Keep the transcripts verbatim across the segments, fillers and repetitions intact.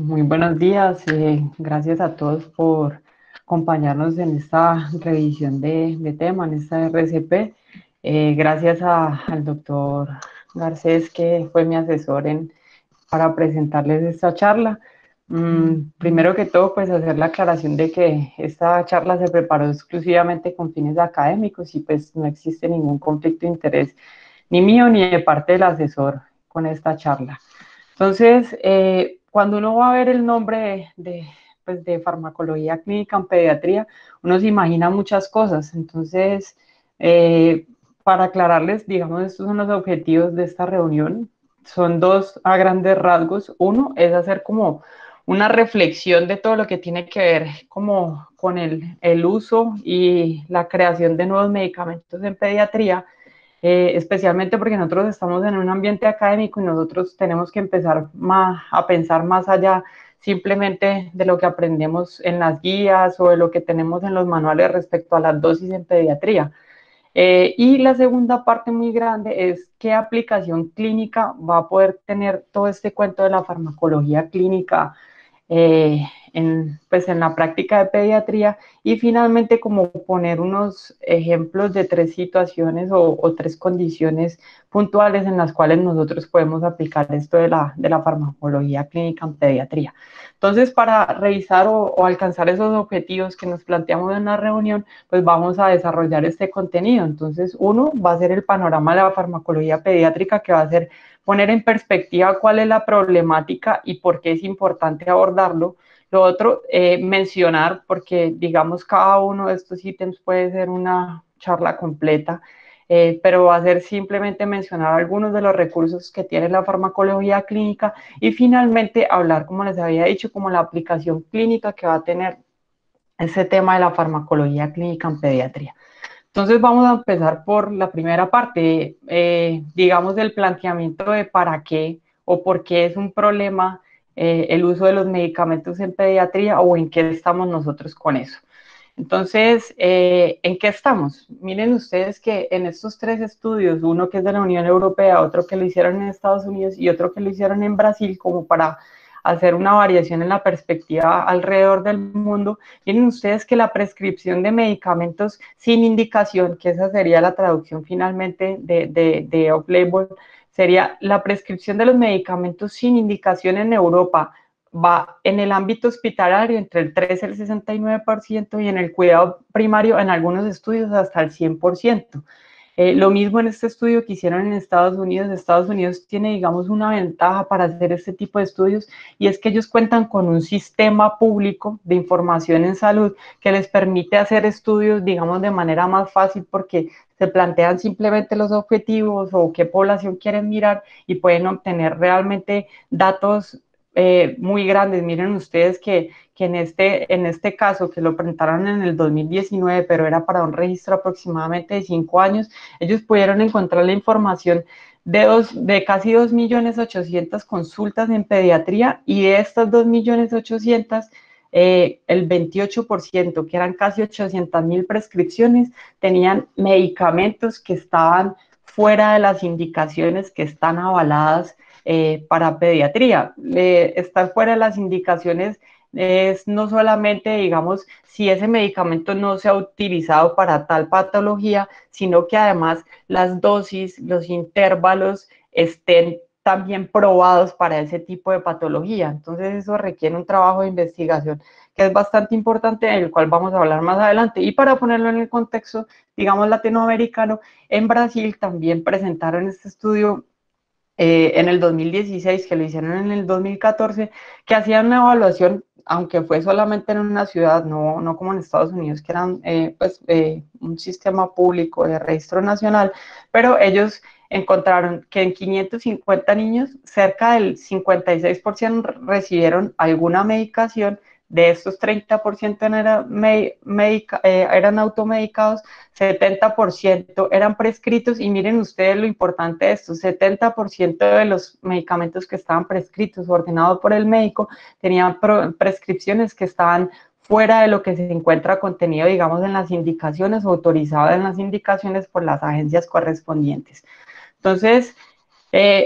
muy buenos días. Eh, gracias a todos por acompañarnos en esta revisión de, de tema, en esta R C P. Eh, gracias a- al doctor Garcés, que fue mi asesor en, para presentarles esta charla. Mm, primero que todo, pues hacer la aclaración de que esta charla se preparó exclusivamente con fines académicos y pues no existe ningún conflicto de interés ni mío ni de parte del asesor con esta charla. Entonces, eh, cuando uno va a ver el nombre de, de, pues, de farmacología clínica en pediatría, uno se imagina muchas cosas. Entonces, eh, para aclararles, digamos, estos son los objetivos de esta reunión. Son dos a grandes rasgos. Uno es hacer como una reflexión de todo lo que tiene que ver como con el, el uso y la creación de nuevos medicamentos en pediatría, eh, especialmente porque nosotros estamos en un ambiente académico y nosotros tenemos que empezar más, a pensar más allá simplemente de lo que aprendemos en las guías o de lo que tenemos en los manuales respecto a las dosis en pediatría. Eh, y la segunda parte muy grande es qué aplicación clínica va a poder tener todo este cuento de la farmacología clínica eh, en, pues en la práctica de pediatría, y finalmente como poner unos ejemplos de tres situaciones o, o tres condiciones puntuales en las cuales nosotros podemos aplicar esto de la, de la farmacología clínica en pediatría. Entonces, para revisar o, o alcanzar esos objetivos que nos planteamos en la reunión, pues vamos a desarrollar este contenido. Entonces, uno va a ser el panorama de la farmacología pediátrica, que va a ser poner en perspectiva cuál es la problemática y por qué es importante abordarlo. Lo otro, eh, mencionar, porque digamos cada uno de estos ítems puede ser una charla completa, eh, pero va a ser simplemente mencionar algunos de los recursos que tiene la farmacología clínica y finalmente hablar, como les había dicho, como la aplicación clínica que va a tener ese tema de la farmacología clínica en pediatría. Entonces vamos a empezar por la primera parte, eh, digamos, del planteamiento de para qué o por qué es un problema eh, el uso de los medicamentos en pediatría o en qué estamos nosotros con eso. Entonces, eh, ¿en qué estamos? Miren ustedes que en estos tres estudios, uno que es de la Unión Europea, otro que lo hicieron en Estados Unidos y otro que lo hicieron en Brasil, como para hacer una variación en la perspectiva alrededor del mundo, miren ustedes que la prescripción de medicamentos sin indicación, que esa sería la traducción finalmente de, de, de off-label, sería la prescripción de los medicamentos sin indicación en Europa va en el ámbito hospitalario entre el tres y el sesenta y nueve por ciento y en el cuidado primario en algunos estudios hasta el cien por ciento. Eh, lo mismo en este estudio que hicieron en Estados Unidos. Estados Unidos tiene, digamos, una ventaja para hacer este tipo de estudios, y es que ellos cuentan con un sistema público de información en salud que les permite hacer estudios, digamos, de manera más fácil, porque se plantean simplemente los objetivos o qué población quieren mirar y pueden obtener realmente datos eh, muy grandes. Miren ustedes que, que en, este, en este caso, que lo presentaron en el dos mil diecinueve, pero era para un registro aproximadamente de cinco años, ellos pudieron encontrar la información de, dos, de casi dos millones ochocientas consultas en pediatría, y de estas dos millones ochocientas, eh, el veintiocho por ciento, que eran casi ochocientas mil prescripciones, tenían medicamentos que estaban fuera de las indicaciones que están avaladas eh, para pediatría. Eh, estar fuera de las indicaciones es no solamente, digamos, si ese medicamento no se ha utilizado para tal patología, sino que además las dosis, los intervalos estén también probados para ese tipo de patología. Entonces eso requiere un trabajo de investigación que es bastante importante, del cual vamos a hablar más adelante. Y para ponerlo en el contexto, digamos, latinoamericano, en Brasil también presentaron este estudio eh, en el dos mil dieciséis, que lo hicieron en el dos mil catorce, que hacían una evaluación, aunque fue solamente en una ciudad, no, no como en Estados Unidos, que eran eh, pues, eh, un sistema público de registro nacional, pero ellos encontraron que en quinientos cincuenta niños, cerca del cincuenta y seis por ciento recibieron alguna medicación. De estos treinta por ciento eran, medica, eh, eran automedicados, setenta por ciento eran prescritos, y miren ustedes lo importante de esto: setenta por ciento de los medicamentos que estaban prescritos o ordenados por el médico tenían prescripciones que estaban fuera de lo que se encuentra contenido, digamos, en las indicaciones o autorizadas en las indicaciones por las agencias correspondientes. Entonces, eh,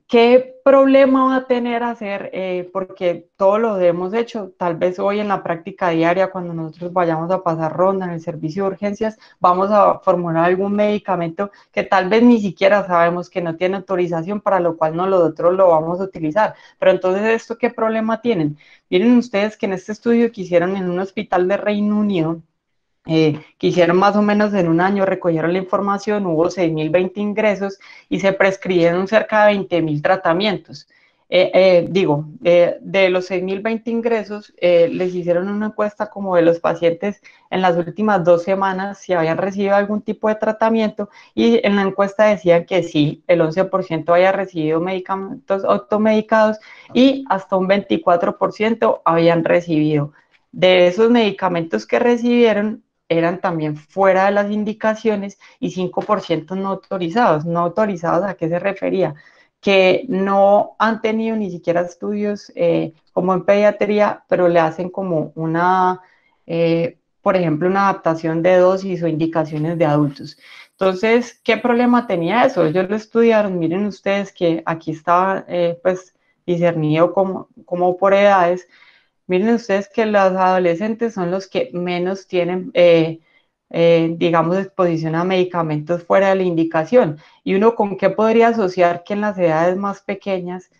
¿Qué problema va a tener hacer? Eh, porque todo lo hemos hecho, tal vez hoy en la práctica diaria, cuando nosotros vayamos a pasar ronda en el servicio de urgencias, vamos a formular algún medicamento que tal vez ni siquiera sabemos que no tiene autorización, para lo cual nosotros lo vamos a utilizar. Pero entonces, ¿esto qué problema tienen? Miren ustedes que en este estudio que hicieron en un hospital de Reino Unido, eh, que hicieron más o menos en un año, recogieron la información, hubo seis mil veinte ingresos y se prescribieron cerca de veinte mil tratamientos. Eh, eh, digo, eh, de los seis mil veinte ingresos, eh, les hicieron una encuesta como de los pacientes en las últimas dos semanas si habían recibido algún tipo de tratamiento, y en la encuesta decían que sí, el once por ciento había recibido medicamentos automedicados y hasta un veinticuatro por ciento habían recibido. De esos medicamentos que recibieron, eran también fuera de las indicaciones y cinco por ciento no autorizados. ¿No autorizados a qué se refería? Que no han tenido ni siquiera estudios eh, como en pediatría, pero le hacen como una, eh, por ejemplo, una adaptación de dosis o indicaciones de adultos. Entonces, ¿qué problema tenía eso? Ellos lo estudiaron, miren ustedes que aquí está eh, pues discernido como, como por edades. Miren ustedes que los adolescentes son los que menos tienen, eh, eh, digamos, exposición a medicamentos fuera de la indicación. ¿Y uno con qué podría asociar que en las edades más pequeñas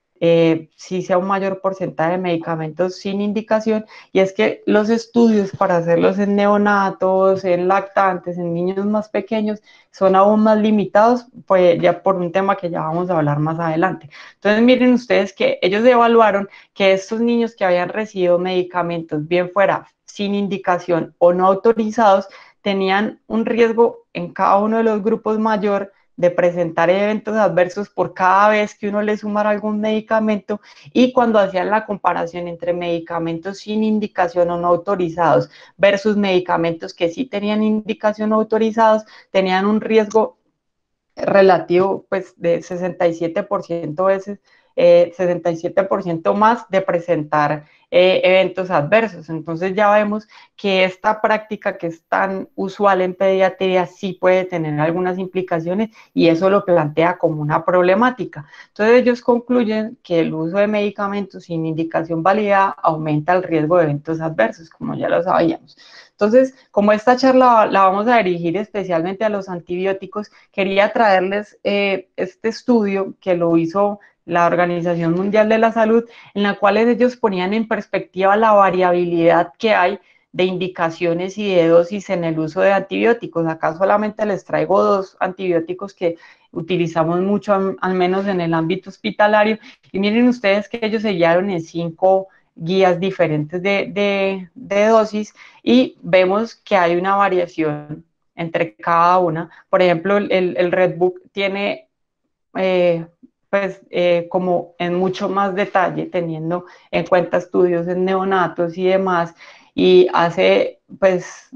eh, sí sea un mayor porcentaje de medicamentos sin indicación? Y es que los estudios para hacerlos en neonatos, en lactantes, en niños más pequeños, son aún más limitados, pues ya por un tema que ya vamos a hablar más adelante. Entonces miren ustedes que ellos evaluaron que estos niños que habían recibido medicamentos, bien fuera sin indicación o no autorizados, tenían un riesgo en cada uno de los grupos mayor de presentar eventos adversos por cada vez que uno le sumara algún medicamento, y cuando hacían la comparación entre medicamentos sin indicación o no autorizados versus medicamentos que sí tenían indicación o autorizados, tenían un riesgo relativo pues de sesenta y siete por ciento veces, eh, sesenta y siete por ciento más de presentar eh, eventos adversos. Entonces ya vemos que esta práctica que es tan usual en pediatría sí puede tener algunas implicaciones, y eso lo plantea como una problemática. Entonces ellos concluyen que el uso de medicamentos sin indicación válida aumenta el riesgo de eventos adversos, como ya lo sabíamos. Entonces, como esta charla la vamos a dirigir especialmente a los antibióticos, quería traerles eh, este estudio que lo hizo la Organización Mundial de la Salud, en la cual ellos ponían en perspectiva la variabilidad que hay de indicaciones y de dosis en el uso de antibióticos. Acá solamente les traigo dos antibióticos que utilizamos mucho, al menos en el ámbito hospitalario, y miren ustedes que ellos se guiaron en cinco guías diferentes de, de, de dosis, y vemos que hay una variación entre cada una. Por ejemplo, el, el Red Book tiene eh, pues eh, como en mucho más detalle, teniendo en cuenta estudios en neonatos y demás, y hace pues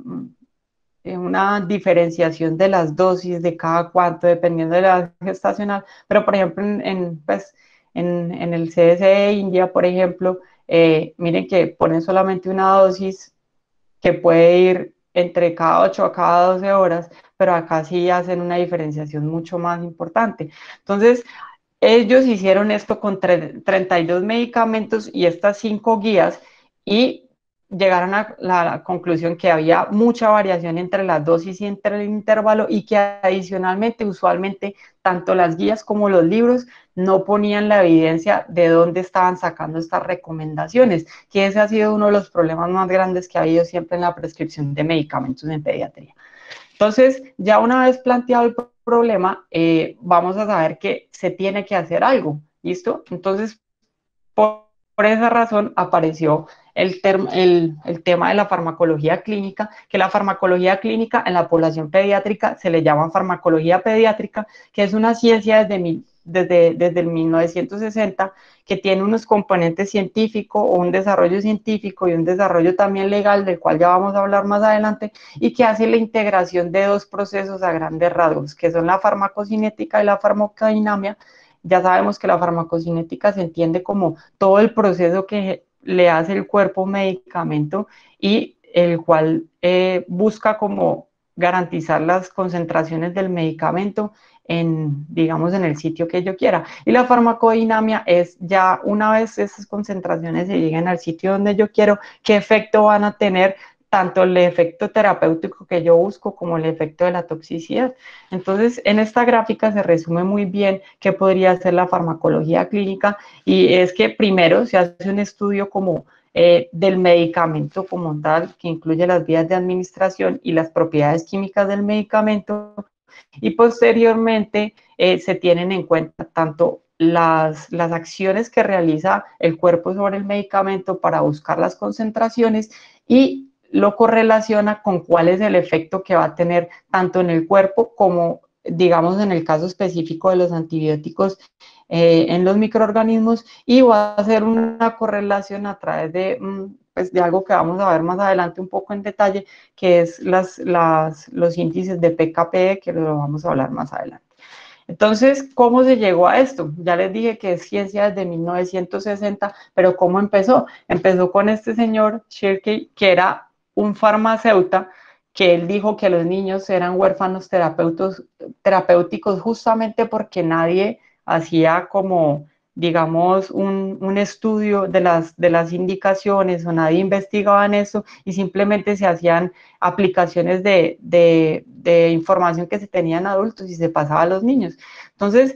una diferenciación de las dosis de cada cuánto, dependiendo de la edad gestacional. Pero por ejemplo, en, en, pues, en, en el C D C de India, por ejemplo, eh, miren que ponen solamente una dosis que puede ir entre cada ocho a cada doce horas, pero acá sí hacen una diferenciación mucho más importante. Entonces, ellos hicieron esto con treinta y dos medicamentos y estas cinco guías, y llegaron a la conclusión que había mucha variación entre las dosis y entre el intervalo, y que adicionalmente, usualmente, tanto las guías como los libros no ponían la evidencia de dónde estaban sacando estas recomendaciones, que ese ha sido uno de los problemas más grandes que ha habido siempre en la prescripción de medicamentos en pediatría. Entonces, ya una vez planteado el problema, eh, vamos a saber que se tiene que hacer algo, ¿listo? Entonces, por, por esa razón apareció el, el, el, tema de la farmacología clínica, que la farmacología clínica en la población pediátrica se le llama farmacología pediátrica, que es una ciencia desde, mi, desde, desde el mil novecientos sesenta, que tiene unos componentes científicos o un desarrollo científico y un desarrollo también legal, del cual ya vamos a hablar más adelante, y que hace la integración de dos procesos a grandes rasgos, que son la farmacocinética y la farmacodinamia. Ya sabemos que la farmacocinética se entiende como todo el proceso que le hace el cuerpo a un medicamento, y el cual eh, busca como garantizar las concentraciones del medicamento en, digamos, en el sitio que yo quiera. Y la farmacodinamia es ya una vez esas concentraciones se lleguen al sitio donde yo quiero, qué efecto van a tener tanto el efecto terapéutico que yo busco como el efecto de la toxicidad. Entonces, en esta gráfica se resume muy bien qué podría ser la farmacología clínica, y es que primero se hace un estudio como eh, del medicamento como tal, que incluye las vías de administración y las propiedades químicas del medicamento, y posteriormente eh, se tienen en cuenta tanto las, las acciones que realiza el cuerpo sobre el medicamento para buscar las concentraciones, y lo correlaciona con cuál es el efecto que va a tener tanto en el cuerpo como, digamos, en el caso específico de los antibióticos eh, en los microorganismos, y va a hacer una correlación a través de, pues, de algo que vamos a ver más adelante un poco en detalle, que es las, las, los índices de P K P, que lo vamos a hablar más adelante. Entonces, ¿cómo se llegó a esto? Ya les dije que es ciencia desde mil novecientos sesenta, pero ¿cómo empezó? Empezó con este señor Shirkey, que era un farmacéutico, que él dijo que los niños eran huérfanos terapéuticos justamente porque nadie hacía como, digamos, un, un estudio de las, de las indicaciones, o nadie investigaba en eso, y simplemente se hacían aplicaciones de, de, de información que se tenían adultos y se pasaba a los niños. Entonces,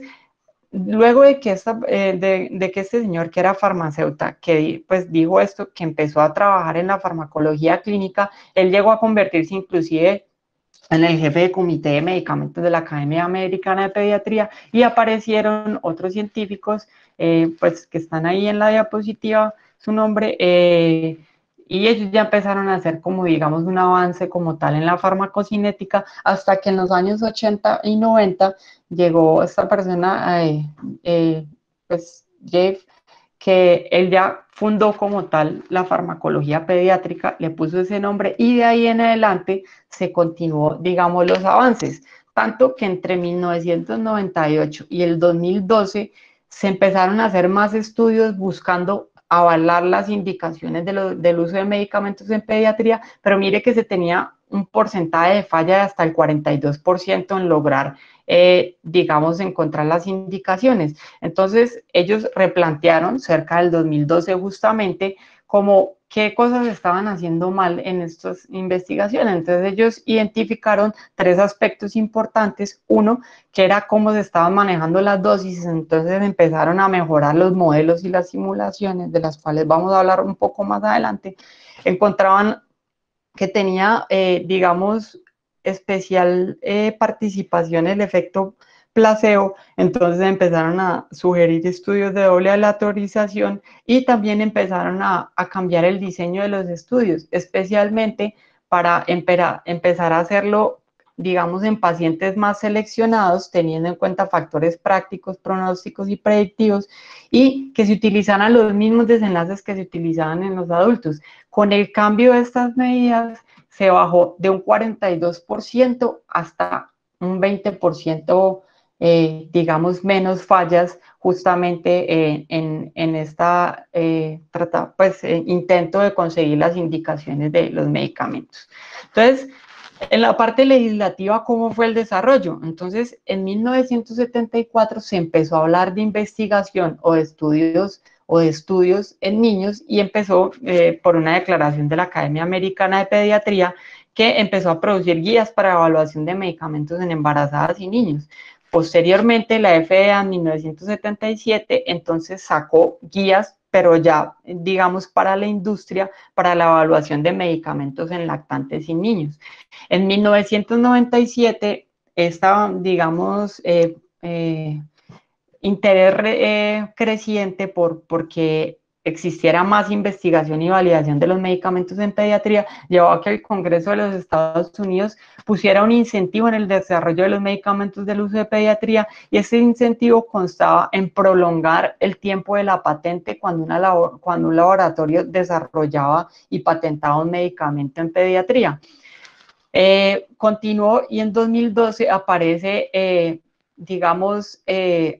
luego de que, esta, eh, de, de que este señor, que era farmacéutico, que pues dijo esto, que empezó a trabajar en la farmacología clínica, él llegó a convertirse inclusive en el jefe de comité de medicamentos de la Academia Americana de Pediatría, y aparecieron otros científicos, eh, pues que están ahí en la diapositiva, su nombre, eh, y ellos ya empezaron a hacer como, digamos, un avance como tal en la farmacocinética, hasta que en los años ochenta y noventa llegó esta persona, eh, eh, pues Jeff, que él ya fundó como tal la farmacología pediátrica, le puso ese nombre, y de ahí en adelante se continuó, digamos, los avances, tanto que entre mil novecientos noventa y ocho y el dos mil doce se empezaron a hacer más estudios buscando avalar las indicaciones de lo, del uso de medicamentos en pediatría, pero mire que se tenía un porcentaje de falla de hasta el cuarenta y dos por ciento en lograr, eh, digamos, encontrar las indicaciones. Entonces, ellos replantearon cerca del dos mil doce justamente como qué cosas estaban haciendo mal en estas investigaciones. Entonces, ellos identificaron tres aspectos importantes. Uno, que era cómo se estaban manejando las dosis. Entonces, empezaron a mejorar los modelos y las simulaciones, de las cuales vamos a hablar un poco más adelante. Encontraban que tenía, eh, digamos, especial eh, participación el efecto placebo. Entonces empezaron a sugerir estudios de doble aleatorización, y también empezaron a, a cambiar el diseño de los estudios, especialmente para empera, empezar a hacerlo, digamos, en pacientes más seleccionados, teniendo en cuenta factores prácticos, pronósticos y predictivos, y que se utilizaran los mismos desenlaces que se utilizaban en los adultos. Con el cambio de estas medidas, se bajó de un cuarenta y dos por ciento hasta un veinte por ciento, eh, digamos, menos fallas, justamente eh, en, en esta eh, trata, pues, eh, intento de conseguir las indicaciones de los medicamentos. Entonces, en la parte legislativa, ¿cómo fue el desarrollo? Entonces, en mil novecientos setenta y cuatro se empezó a hablar de investigación o de estudios o de estudios en niños, y empezó eh, por una declaración de la Academia Americana de Pediatría, que empezó a producir guías para evaluación de medicamentos en embarazadas y niños. Posteriormente, la F D A en mil novecientos setenta y siete entonces sacó guías, pero ya, digamos, para la industria, para la evaluación de medicamentos en lactantes y niños. En mil novecientos noventa y siete, esta, digamos, eh, eh, interés eh, creciente por, porque existiera más investigación y validación de los medicamentos en pediatría, llevó a que el Congreso de los Estados Unidos pusiera un incentivo en el desarrollo de los medicamentos del uso de pediatría, y ese incentivo constaba en prolongar el tiempo de la patente cuando, una labor, cuando un laboratorio desarrollaba y patentaba un medicamento en pediatría. Eh, continuó, y en dos mil doce aparece, eh, digamos, eh,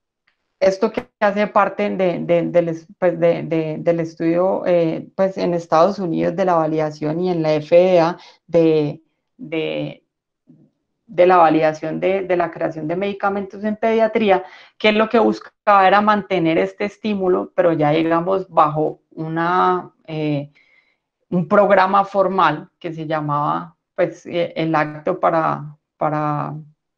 esto que hace parte de, de, de, pues de, de, del estudio, eh, pues en Estados Unidos, de la validación, y en la F D A de, de, de la validación de, de la creación de medicamentos en pediatría, que lo que buscaba era mantener este estímulo, pero ya digamos bajo una, eh, un programa formal que se llamaba pues eh, el acto para, para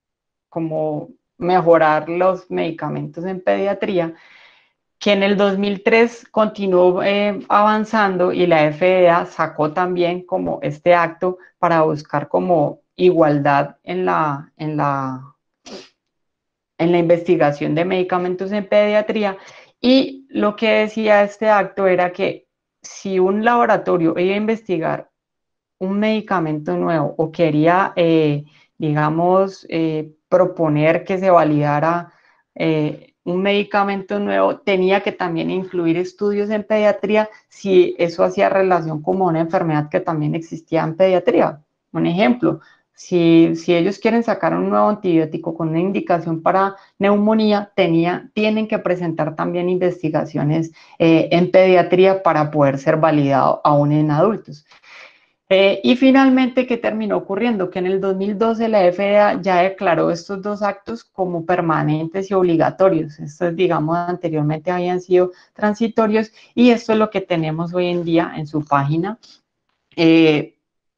como mejorar los medicamentos en pediatría, que en el dos mil tres continuó eh, avanzando y la F D A sacó también como este acto para buscar como igualdad en la, en la, en la investigación de medicamentos en pediatría. Y lo que decía este acto era que si un laboratorio iba a investigar un medicamento nuevo o quería, eh, digamos, eh, proponer que se validara eh, un medicamento nuevo, tenía que también incluir estudios en pediatría si eso hacía relación con una enfermedad que también existía en pediatría. Un ejemplo, si, si ellos quieren sacar un nuevo antibiótico con una indicación para neumonía, tenía, tienen que presentar también investigaciones eh, en pediatría para poder ser validado aún en adultos. Eh, y finalmente, ¿qué terminó ocurriendo? Que en el dos mil doce la F D A ya declaró estos dos actos como permanentes y obligatorios. Estos, digamos, anteriormente habían sido transitorios y esto es lo que tenemos hoy en día en su página. Eh,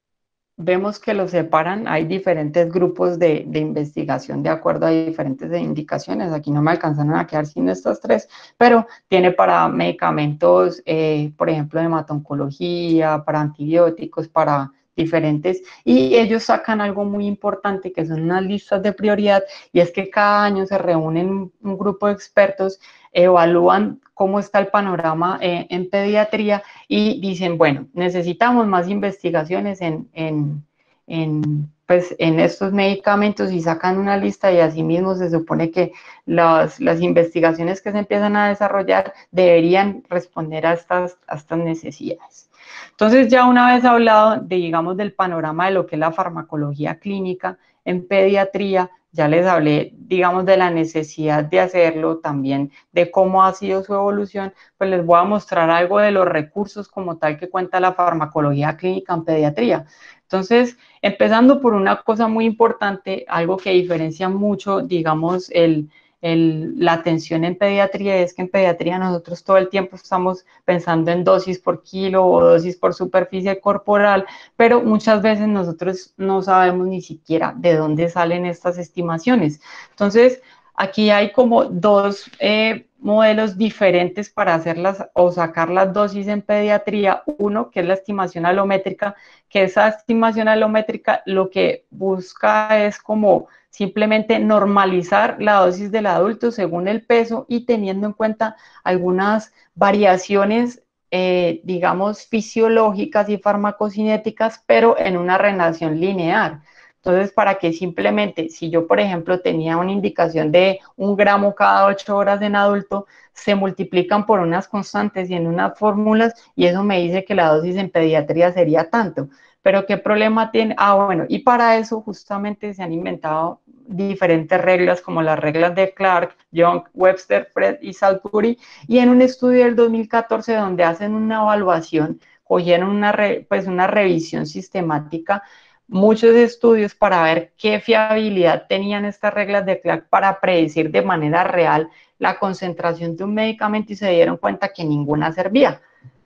Vemos que los separan, hay diferentes grupos de, de, investigación de acuerdo a diferentes indicaciones. Aquí no me alcanzaron a quedar sin estas tres, pero tiene para medicamentos, eh, por ejemplo, de hematoncología, para antibióticos, para diferentes, y ellos sacan algo muy importante que son unas listas de prioridad, y es que cada año se reúnen un grupo de expertos, evalúan cómo está el panorama eh, en pediatría y dicen, bueno, necesitamos más investigaciones en, en, en, pues, en estos medicamentos, y sacan una lista, y asimismo se supone que las, las investigaciones que se empiezan a desarrollar deberían responder a estas, a estas necesidades. Entonces, ya una vez hablado de, digamos, del panorama de lo que es la farmacología clínica en pediatría, ya les hablé, digamos, de la necesidad de hacerlo, también de cómo ha sido su evolución, pues les voy a mostrar algo de los recursos como tal que cuenta la farmacología clínica en pediatría. Entonces, empezando por una cosa muy importante, algo que diferencia mucho, digamos, el, el, la atención en pediatría, es que en pediatría nosotros todo el tiempo estamos pensando en dosis por kilo o dosis por superficie corporal, pero muchas veces nosotros no sabemos ni siquiera de dónde salen estas estimaciones. Entonces, aquí hay como dos eh, modelos diferentes para hacerlas o sacar las dosis en pediatría. Uno, que es la estimación alométrica, que esa estimación alométrica lo que busca es como simplemente normalizar la dosis del adulto según el peso y teniendo en cuenta algunas variaciones, eh, digamos, fisiológicas y farmacocinéticas, pero en una relación lineal. Entonces, para que simplemente, si yo, por ejemplo, tenía una indicación de un gramo cada ocho horas en adulto, se multiplican por unas constantes y en unas fórmulas, y eso me dice que la dosis en pediatría sería tanto. Pero ¿qué problema tiene? Ah, bueno, y para eso justamente se han inventado diferentes reglas, como las reglas de Clark, Young, Webster, Fred y Salisbury, y en un estudio del dos mil catorce donde hacen una evaluación, cogieron una, re, pues una revisión sistemática, muchos estudios para ver qué fiabilidad tenían estas reglas de Clark para predecir de manera real la concentración de un medicamento, y se dieron cuenta que ninguna servía.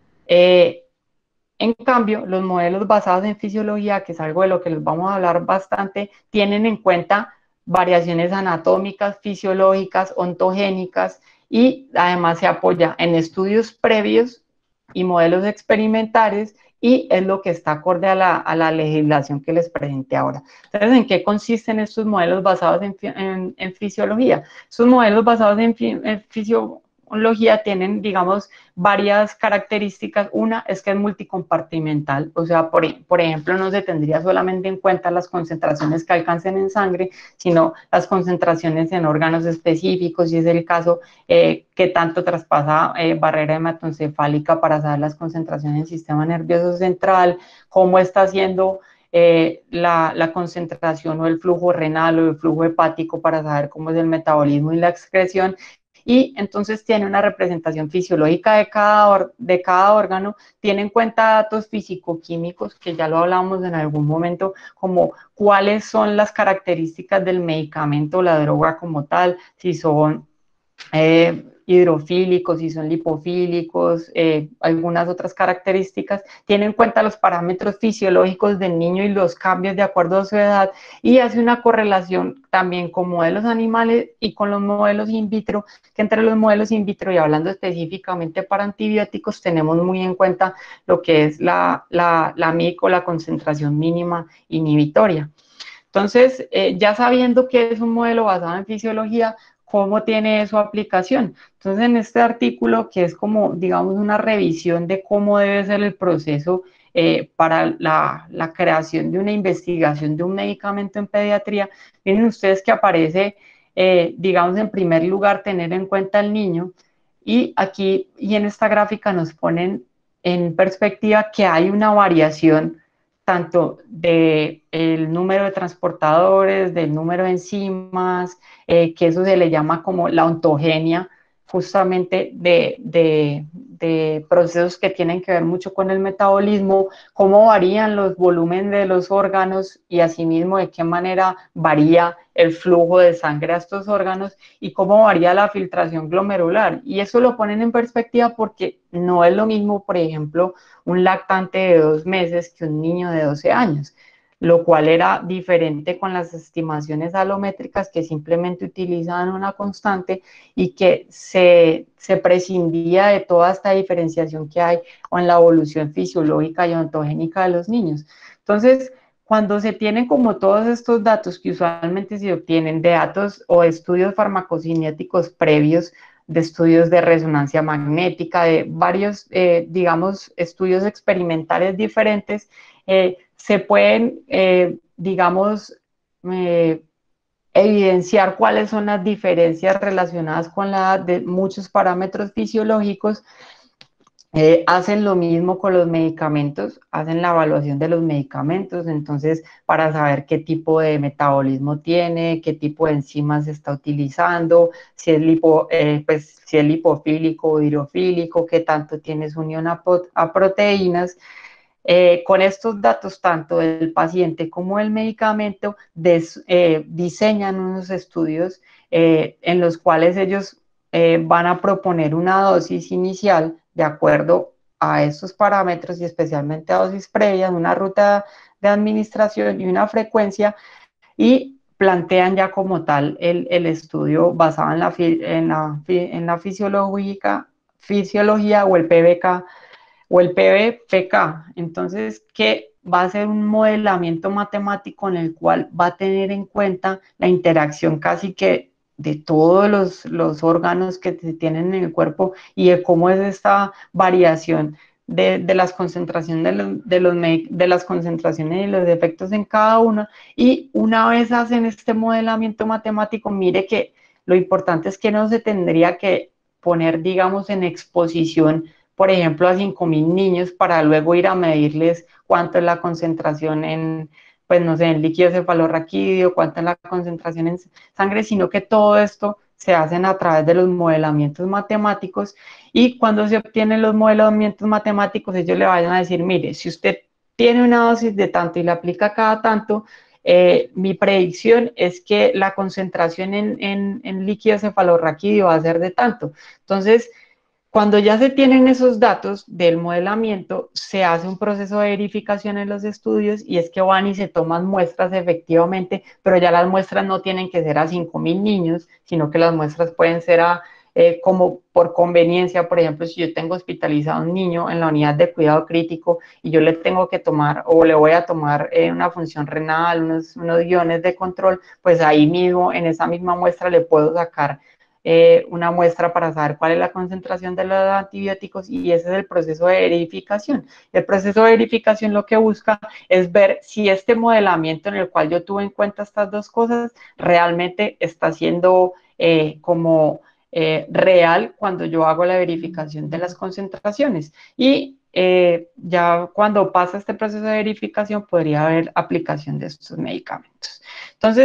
Eh, en cambio, los modelos basados en fisiología, que es algo de lo que les vamos a hablar bastante, tienen en cuenta variaciones anatómicas, fisiológicas, ontogénicas, y además se apoya en estudios previos y modelos experimentales, y es lo que está acorde a la, a la legislación que les presenté ahora. Entonces, ¿en qué consisten estos modelos basados en, en, en fisiología? Estos modelos basados en, en fisiología tienen, digamos, varias características. Una es que es multicompartimental, o sea, por, por ejemplo, no se tendría solamente en cuenta las concentraciones que alcancen en sangre, sino las concentraciones en órganos específicos, y es el caso eh, que tanto traspasa eh, barrera hematoencefálica para saber las concentraciones en el sistema nervioso central, cómo está haciendo eh, la, la concentración o el flujo renal o el flujo hepático para saber cómo es el metabolismo y la excreción, y entonces tiene una representación fisiológica de cada, de cada órgano, tiene en cuenta datos físico-químicos, que ya lo hablamos en algún momento, como cuáles son las características del medicamento o la droga como tal, si son eh, hidrofílicos, si son lipofílicos, eh, algunas otras características, tiene en cuenta los parámetros fisiológicos del niño y los cambios de acuerdo a su edad, y hace una correlación también con modelos animales y con los modelos in vitro, que entre los modelos in vitro, y hablando específicamente para antibióticos, tenemos muy en cuenta lo que es la, la, la M I C, o la concentración mínima inhibitoria. Entonces, eh, ya sabiendo que es un modelo basado en fisiología, ¿cómo tiene su aplicación? Entonces, en este artículo, que es como, digamos, una revisión de cómo debe ser el proceso eh, para la, la creación de una investigación de un medicamento en pediatría, miren ustedes que aparece, eh, digamos, en primer lugar, tener en cuenta al niño, y aquí y en esta gráfica nos ponen en perspectiva que hay una variación tanto del número de transportadores, del número de enzimas, eh, que eso se le llama como la ontogenia, justamente de, de, de procesos que tienen que ver mucho con el metabolismo, cómo varían los volúmenes de los órganos y asimismo de qué manera varía el flujo de sangre a estos órganos y cómo varía la filtración glomerular. Y eso lo ponen en perspectiva porque no es lo mismo, por ejemplo, un lactante de dos meses que un niño de doce años, lo cual era diferente con las estimaciones alométricas, que simplemente utilizaban una constante y que se, se prescindía de toda esta diferenciación que hay en la evolución fisiológica y ontogénica de los niños. Entonces, cuando se tienen como todos estos datos que usualmente se obtienen de datos o estudios farmacocinéticos previos, de estudios de resonancia magnética, de varios, eh, digamos, estudios experimentales diferentes, eh, se pueden, eh, digamos, eh, evidenciar cuáles son las diferencias relacionadas con la edad de muchos parámetros fisiológicos. Eh, hacen lo mismo con los medicamentos, hacen la evaluación de los medicamentos, entonces para saber qué tipo de metabolismo tiene, qué tipo de enzimas se está utilizando, si es, lipo, eh, pues, si es lipofílico o hidrofílico, qué tanto tiene su unión a, a proteínas. Eh, con estos datos, tanto del paciente como del medicamento, des, eh, diseñan unos estudios eh, en los cuales ellos eh, van a proponer una dosis inicial de acuerdo a estos parámetros y especialmente a dosis previas, una ruta de administración y una frecuencia, y plantean ya como tal el, el estudio basado en la, en la, en la fisiológica, fisiología o el P B K o el P B P K. Entonces, que va a ser un modelamiento matemático en el cual va a tener en cuenta la interacción casi que de todos los, los órganos que se tienen en el cuerpo y de cómo es esta variación de, de las concentraciones de, los, de, los, de las concentraciones y los efectos en cada uno. Y una vez hacen este modelamiento matemático, mire que lo importante es que no se tendría que poner, digamos, en exposición, por ejemplo, a cinco mil niños para luego ir a medirles cuánto es la concentración en, pues no sé, en líquido cefalorraquídeo, cuánto es la concentración en sangre, sino que todo esto se hacen a través de los modelamientos matemáticos, y cuando se obtienen los modelamientos matemáticos, ellos le vayan a decir, mire, si usted tiene una dosis de tanto y la aplica cada tanto, eh, mi predicción es que la concentración en, en, en líquido cefalorraquídeo va a ser de tanto. Entonces, cuando ya se tienen esos datos del modelamiento, se hace un proceso de verificación en los estudios, y es que van y se toman muestras efectivamente, pero ya las muestras no tienen que ser a cinco mil niños, sino que las muestras pueden ser a, eh, como por conveniencia. Por ejemplo, si yo tengo hospitalizado a un niño en la unidad de cuidado crítico y yo le tengo que tomar o le voy a tomar eh, una función renal, unos, unos guiones de control, pues ahí mismo, en esa misma muestra, le puedo sacar Eh, una muestra para saber cuál es la concentración de los antibióticos, y ese es el proceso de verificación. El proceso de verificación lo que busca es ver si este modelamiento en el cual yo tuve en cuenta estas dos cosas realmente está siendo eh, como eh, real cuando yo hago la verificación de las concentraciones. Y eh, ya cuando pasa este proceso de verificación podría haber aplicación de estos medicamentos. Entonces,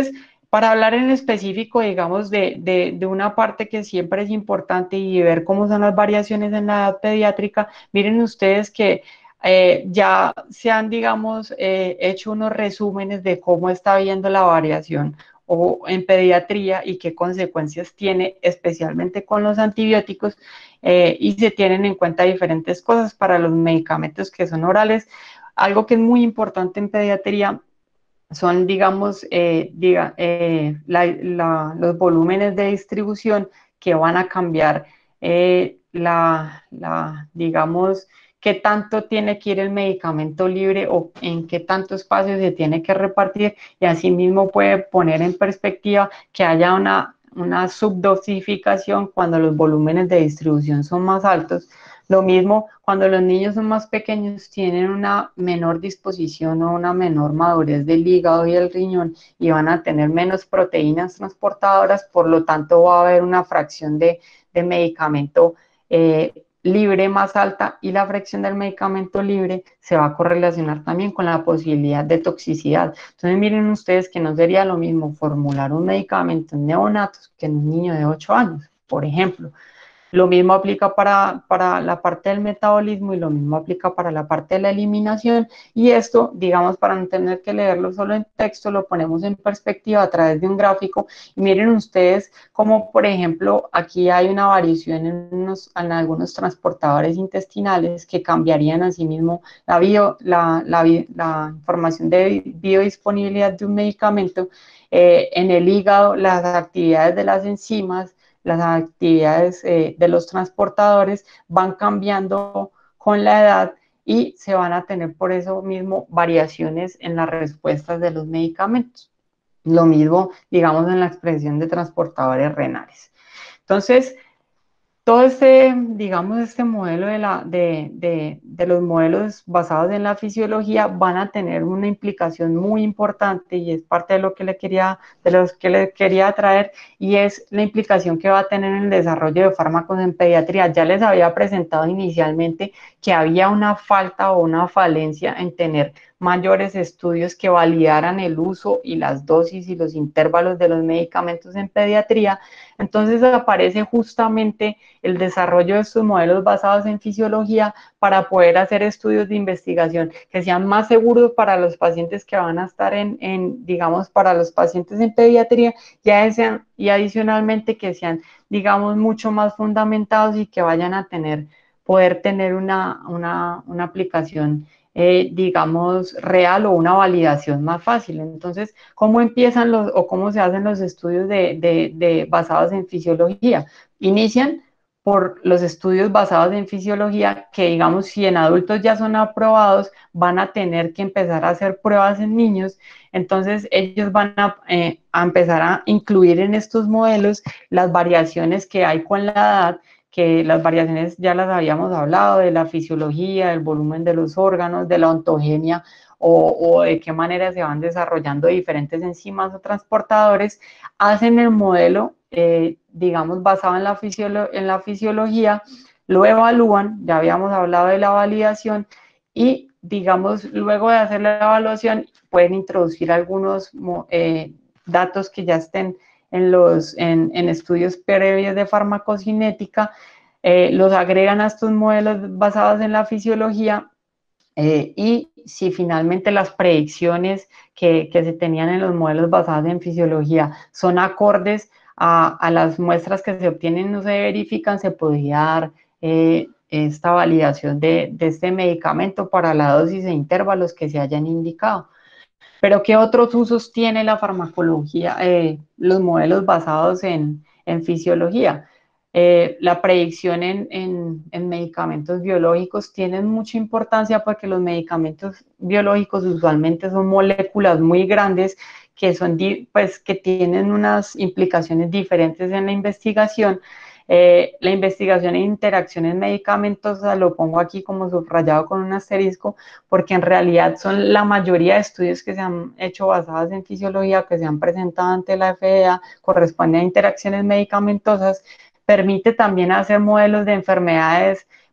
para hablar en específico, digamos, de, de, de una parte que siempre es importante y ver cómo son las variaciones en la edad pediátrica, miren ustedes que eh, ya se han, digamos, eh, hecho unos resúmenes de cómo está viendo la variación o en pediatría y qué consecuencias tiene, especialmente con los antibióticos, eh, y se tienen en cuenta diferentes cosas para los medicamentos que son orales. Algo que es muy importante en pediatría son, digamos, eh, diga, eh, la, la, los volúmenes de distribución que van a cambiar eh, la, la, digamos, qué tanto tiene que ir el medicamento libre o en qué tanto espacio se tiene que repartir, y asimismo puede poner en perspectiva que haya una, una subdosificación cuando los volúmenes de distribución son más altos. Lo mismo cuando los niños son más pequeños, tienen una menor disposición o una menor madurez del hígado y el riñón y van a tener menos proteínas transportadoras, por lo tanto va a haber una fracción de, de medicamento eh, libre más alta, y la fracción del medicamento libre se va a correlacionar también con la posibilidad de toxicidad. Entonces miren ustedes que no sería lo mismo formular un medicamento en neonatos que en un niño de ocho años, por ejemplo. Lo mismo aplica para, para la parte del metabolismo y lo mismo aplica para la parte de la eliminación, y esto, digamos, para no tener que leerlo solo en texto, lo ponemos en perspectiva a través de un gráfico. Y miren ustedes como, por ejemplo, aquí hay una variación en, unos, en algunos transportadores intestinales que cambiarían asimismo la, bio, la, la, la información de biodisponibilidad de un medicamento. Eh, en el hígado, las actividades de las enzimas, las actividades eh, de los transportadores van cambiando con la edad y se van a tener por eso mismo variaciones en las respuestas de los medicamentos. Lo mismo, digamos, en la expresión de transportadores renales. Entonces, todo este, digamos, este modelo de, la, de, de, de los modelos basados en la fisiología van a tener una implicación muy importante, y es parte de lo que le quería, de los que le quería traer, y es la implicación que va a tener en el desarrollo de fármacos en pediatría. Ya les había presentado inicialmente que había una falta o una falencia en tener mayores estudios que validaran el uso y las dosis y los intervalos de los medicamentos en pediatría. Entonces aparece justamente el desarrollo de estos modelos basados en fisiología para poder hacer estudios de investigación que sean más seguros para los pacientes que van a estar en, en digamos, para los pacientes en pediatría, ya sean, y adicionalmente que sean, digamos, mucho más fundamentados y que vayan a tener, poder tener una, una, una aplicación Eh, digamos, real o una validación más fácil. Entonces, ¿cómo empiezan los o cómo se hacen los estudios de, de, de basados en fisiología? Inician por los estudios basados en fisiología que, digamos, si en adultos ya son aprobados, van a tener que empezar a hacer pruebas en niños. Entonces, ellos van a, eh, a empezar a incluir en estos modelos las variaciones que hay con la edad, que las variaciones ya las habíamos hablado, de la fisiología, del volumen de los órganos, de la ontogenia, o, o de qué manera se van desarrollando diferentes enzimas o transportadores. Hacen el modelo, eh, digamos, basado en la, fisiolo en la fisiología, lo evalúan, ya habíamos hablado de la validación, y, digamos, luego de hacer la evaluación, pueden introducir algunos eh, datos que ya estén en, los, en, en estudios previos de farmacocinética, eh, los agregan a estos modelos basados en la fisiología, eh, y si finalmente las predicciones que, que, se tenían en los modelos basados en fisiología son acordes a, a las muestras que se obtienen, no se verifican, se podría dar eh, esta validación de, de este medicamento para la dosis e intervalos que se hayan indicado. Pero ¿qué otros usos tiene la farmacología, eh, los modelos basados en, en fisiología? Eh, la predicción en, en, en medicamentos biológicos tienen mucha importancia, porque los medicamentos biológicos usualmente son moléculas muy grandes que, son, pues, que tienen unas implicaciones diferentes en la investigación. Eh, la investigación en interacciones medicamentosas lo pongo aquí como subrayado con un asterisco, porque en realidad son la mayoría de estudios que se han hecho basados en fisiología, que se han presentado ante la F D A, corresponden a interacciones medicamentosas. Permite también hacer modelos de enfermedades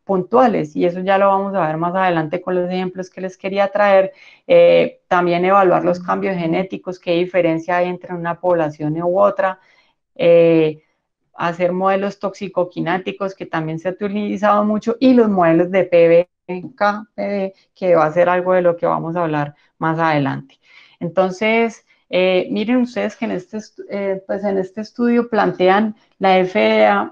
puntuales, y eso ya lo vamos a ver más adelante con los ejemplos que les quería traer. Eh, también evaluar los cambios genéticos, qué diferencia hay entre una población u otra, eh, hacer modelos toxicoquinéticos, que también se ha utilizado mucho, y los modelos de P B K, P B, que va a ser algo de lo que vamos a hablar más adelante. Entonces, eh, miren ustedes que en este, eh, pues en este estudio plantean la F D A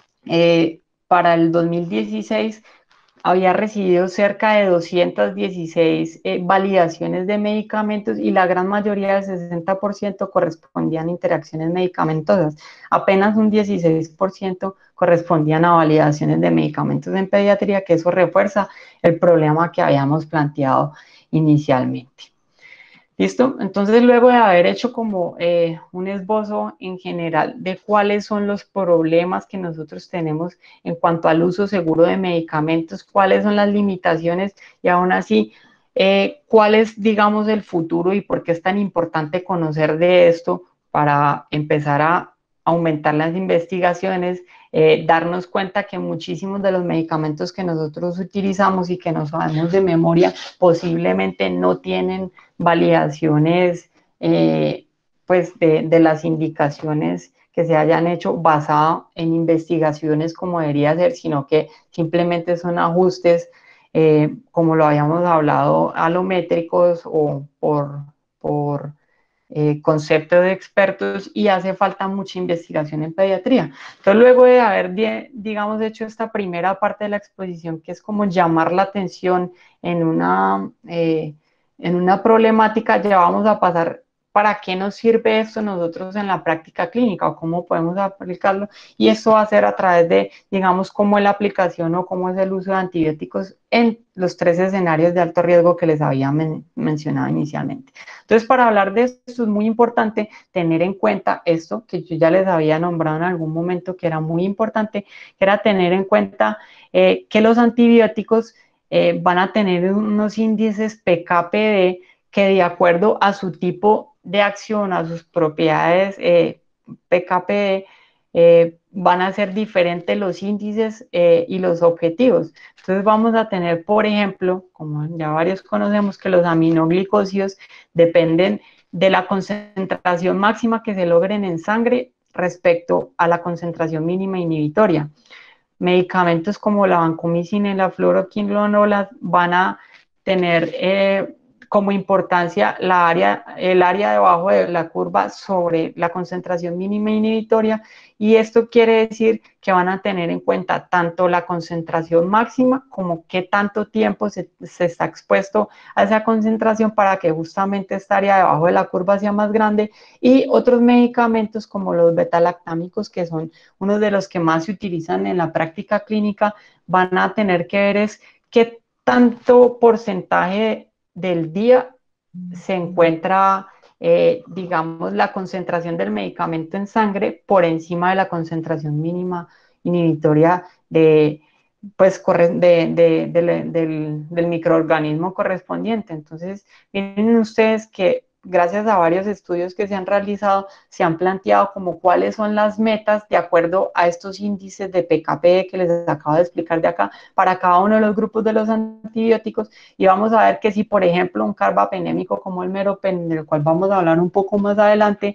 eh, para el dos mil dieciséis había recibido cerca de doscientas dieciséis eh, validaciones de medicamentos, y la gran mayoría, del sesenta por ciento, correspondían a interacciones medicamentosas. Apenas un dieciséis por ciento correspondían a validaciones de medicamentos en pediatría, que eso refuerza el problema que habíamos planteado inicialmente. ¿Listo? Entonces, luego de haber hecho como eh, un esbozo en general de cuáles son los problemas que nosotros tenemos en cuanto al uso seguro de medicamentos, cuáles son las limitaciones, y aún así, eh, cuál es, digamos, el futuro y por qué es tan importante conocer de esto para empezar a aumentar las investigaciones, eh, darnos cuenta que muchísimos de los medicamentos que nosotros utilizamos y que no sabemos de memoria posiblemente no tienen validaciones eh, pues de, de las indicaciones que se hayan hecho basado en investigaciones como debería ser, sino que simplemente son ajustes, eh, como lo habíamos hablado, alométricos o por, por eh, concepto de expertos, y hace falta mucha investigación en pediatría. Entonces, luego de haber, digamos, hecho esta primera parte de la exposición, que es como llamar la atención en una... Eh, en una problemática, ya vamos a pasar para qué nos sirve esto nosotros en la práctica clínica o cómo podemos aplicarlo, y eso va a ser a través de, digamos, cómo es la aplicación o cómo es el uso de antibióticos en los tres escenarios de alto riesgo que les había men mencionado inicialmente. Entonces, para hablar de esto es muy importante tener en cuenta esto que yo ya les había nombrado en algún momento, que era muy importante, que era tener en cuenta eh, que los antibióticos Eh, van a tener unos índices P K P D que, de acuerdo a su tipo de acción, a sus propiedades eh, P K P D, eh, van a ser diferentes los índices eh, y los objetivos. Entonces vamos a tener, por ejemplo, como ya varios conocemos, que los aminoglicosidos dependen de la concentración máxima que se logren en sangre respecto a la concentración mínima inhibitoria. Medicamentos como la vancomicina y la fluoroquinolonas van a tener eh, como importancia la área, el área debajo de la curva sobre la concentración mínima inhibitoria, y esto quiere decir que van a tener en cuenta tanto la concentración máxima como qué tanto tiempo se, se está expuesto a esa concentración para que justamente esta área debajo de la curva sea más grande, y otros medicamentos como los betalactámicos, que son uno de los que más se utilizan en la práctica clínica, van a tener que ver es qué tanto porcentaje del día se encuentra, eh, digamos, la concentración del medicamento en sangre por encima de la concentración mínima inhibitoria de, pues, de, de, de, del, del microorganismo correspondiente. Entonces, miren ustedes que gracias a varios estudios que se han realizado, se han planteado como cuáles son las metas de acuerdo a estos índices de P K P que les acabo de explicar de acá, para cada uno de los grupos de los antibióticos, y vamos a ver que si, por ejemplo, un carbapenémico como el meropen, del cual vamos a hablar un poco más adelante,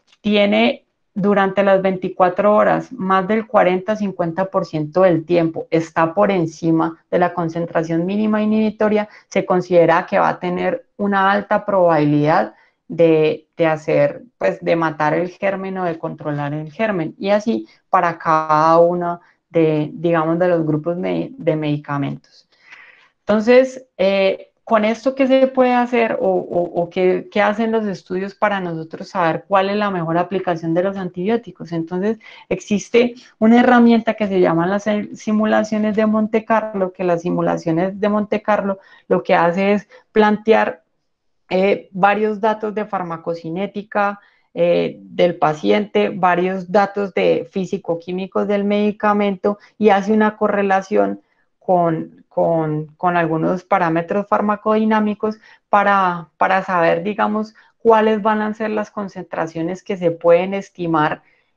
tiene durante las veinticuatro horas más del cuarenta a cincuenta por ciento del tiempo está por encima de la concentración mínima inhibitoria, se considera que va a tener una alta probabilidad de, de hacer, pues, de matar el germen o de controlar el germen, y así para cada uno de, digamos, de los grupos de medicamentos. Entonces, eh, con esto, ¿qué se puede hacer o, o, o qué, qué hacen los estudios para nosotros saber cuál es la mejor aplicación de los antibióticos? Entonces, existe una herramienta que se llama las simulaciones de Monte Carlo, que las simulaciones de Monte Carlo lo que hace es plantear eh, varios datos de farmacocinética eh, del paciente, varios datos de físico-químicos del medicamento, y hace una correlación con, con, con algunos parámetros farmacodinámicos para, para saber, digamos, cuáles van a ser las concentraciones que se pueden estimar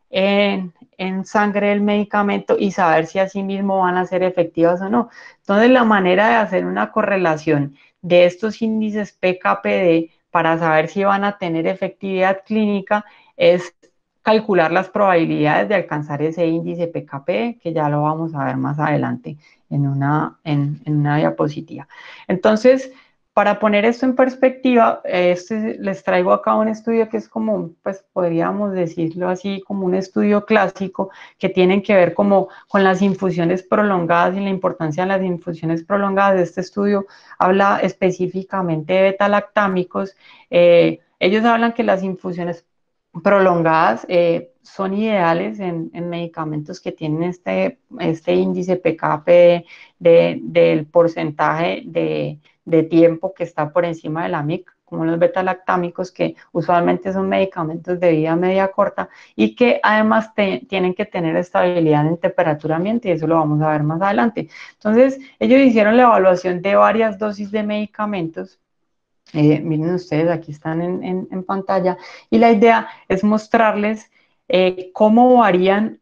en, en sangre del medicamento y saber si así mismo van a ser efectivas o no. Entonces, la manera de hacer una correlación de estos índices P K P D para saber si van a tener efectividad clínica es calcular las probabilidades de alcanzar ese índice P K P, que ya lo vamos a ver más adelante en una, en, en una diapositiva. Entonces, para poner esto en perspectiva, este, les traigo acá un estudio que es como, pues podríamos decirlo así, como un estudio clásico que tienen que ver como con las infusiones prolongadas y la importancia de las infusiones prolongadas. Este estudio habla específicamente de beta-lactámicos. Eh, ellos hablan que las infusiones prolongadas eh, son ideales en, en, medicamentos que tienen este, este índice P K P de, del porcentaje de, de tiempo que está por encima de la M I C, como los beta-lactámicos, que usualmente son medicamentos de vida media corta y que además te, tienen que tener estabilidad en temperatura ambiente, y eso lo vamos a ver más adelante. Entonces, ellos hicieron la evaluación de varias dosis de medicamentos. Eh, miren ustedes, aquí están en, en, en, pantalla, y la idea es mostrarles eh, cómo varían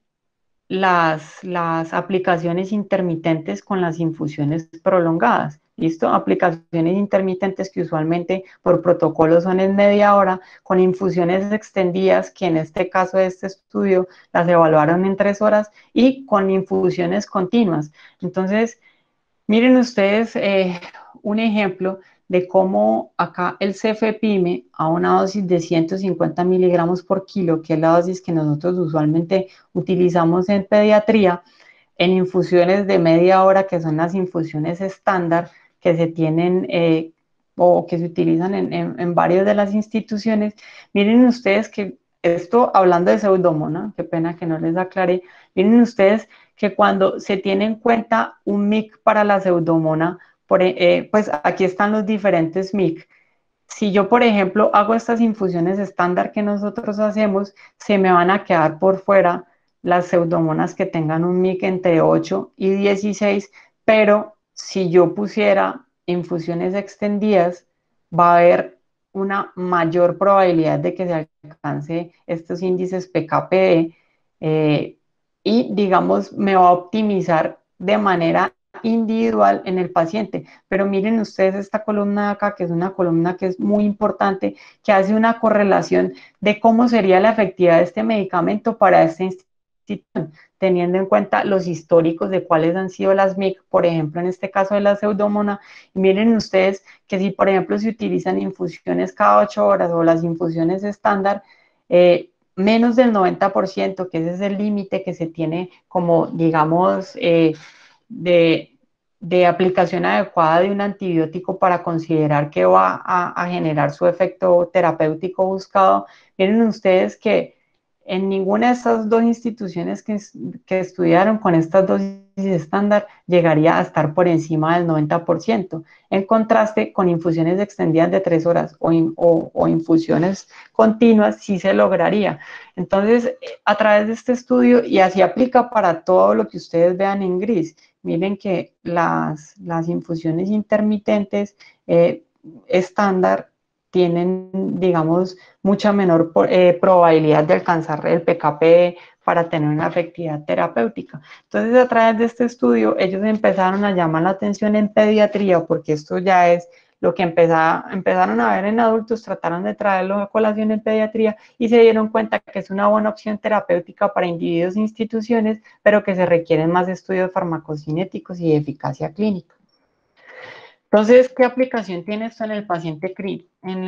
las, las aplicaciones intermitentes con las infusiones prolongadas. ¿Listo? Aplicaciones intermitentes que usualmente por protocolo son en media hora, con infusiones extendidas, que en este caso de este estudio las evaluaron en tres horas, y con infusiones continuas. Entonces, miren ustedes eh, un ejemplo de cómo acá el cefepime a una dosis de ciento cincuenta miligramos por kilo, que es la dosis que nosotros usualmente utilizamos en pediatría, en infusiones de media hora, que son las infusiones estándar que se tienen eh, o que se utilizan en, en, en varias de las instituciones. Miren ustedes que esto, hablando de Pseudomonas, qué pena que no les aclaré, miren ustedes que cuando se tiene en cuenta un M I C para la Pseudomonas, por, eh, pues aquí están los diferentes M I C. Si yo, por ejemplo, hago estas infusiones estándar que nosotros hacemos, se me van a quedar por fuera las Pseudomonas que tengan un M I C entre ocho y dieciséis, pero si yo pusiera infusiones extendidas, va a haber una mayor probabilidad de que se alcance estos índices P K P D eh, y, digamos, me va a optimizar de manera individual en el paciente. Pero miren ustedes esta columna de acá, que es una columna que es muy importante, que hace una correlación de cómo sería la efectividad de este medicamento para esta institución, teniendo en cuenta los históricos de cuáles han sido las M I C, por ejemplo, en este caso de la Pseudomonas. Y miren ustedes que si, por ejemplo, se utilizan infusiones cada ocho horas o las infusiones estándar, eh, menos del noventa por ciento, que ese es el límite que se tiene como, digamos, eh, de, de aplicación adecuada de un antibiótico para considerar que va a, a generar su efecto terapéutico buscado. Miren ustedes que en ninguna de estas dos instituciones que, que estudiaron con estas dosis estándar llegaría a estar por encima del noventa por ciento. En contraste, con infusiones extendidas de tres horas o, in, o, o infusiones continuas, sí se lograría. Entonces, a través de este estudio, y así aplica para todo lo que ustedes vean en gris, miren que las, las infusiones intermitentes eh, estándar tienen, digamos, mucha menor eh, probabilidad de alcanzar el P K P para tener una efectividad terapéutica. Entonces, a través de este estudio, ellos empezaron a llamar la atención en pediatría, porque esto ya es lo que empezaba, empezaron a ver en adultos, trataron de traerlo a colación en pediatría y se dieron cuenta que es una buena opción terapéutica para individuos e instituciones, pero que se requieren más estudios farmacocinéticos y de eficacia clínica. Entonces, ¿qué aplicación tiene esto en el paciente crítico?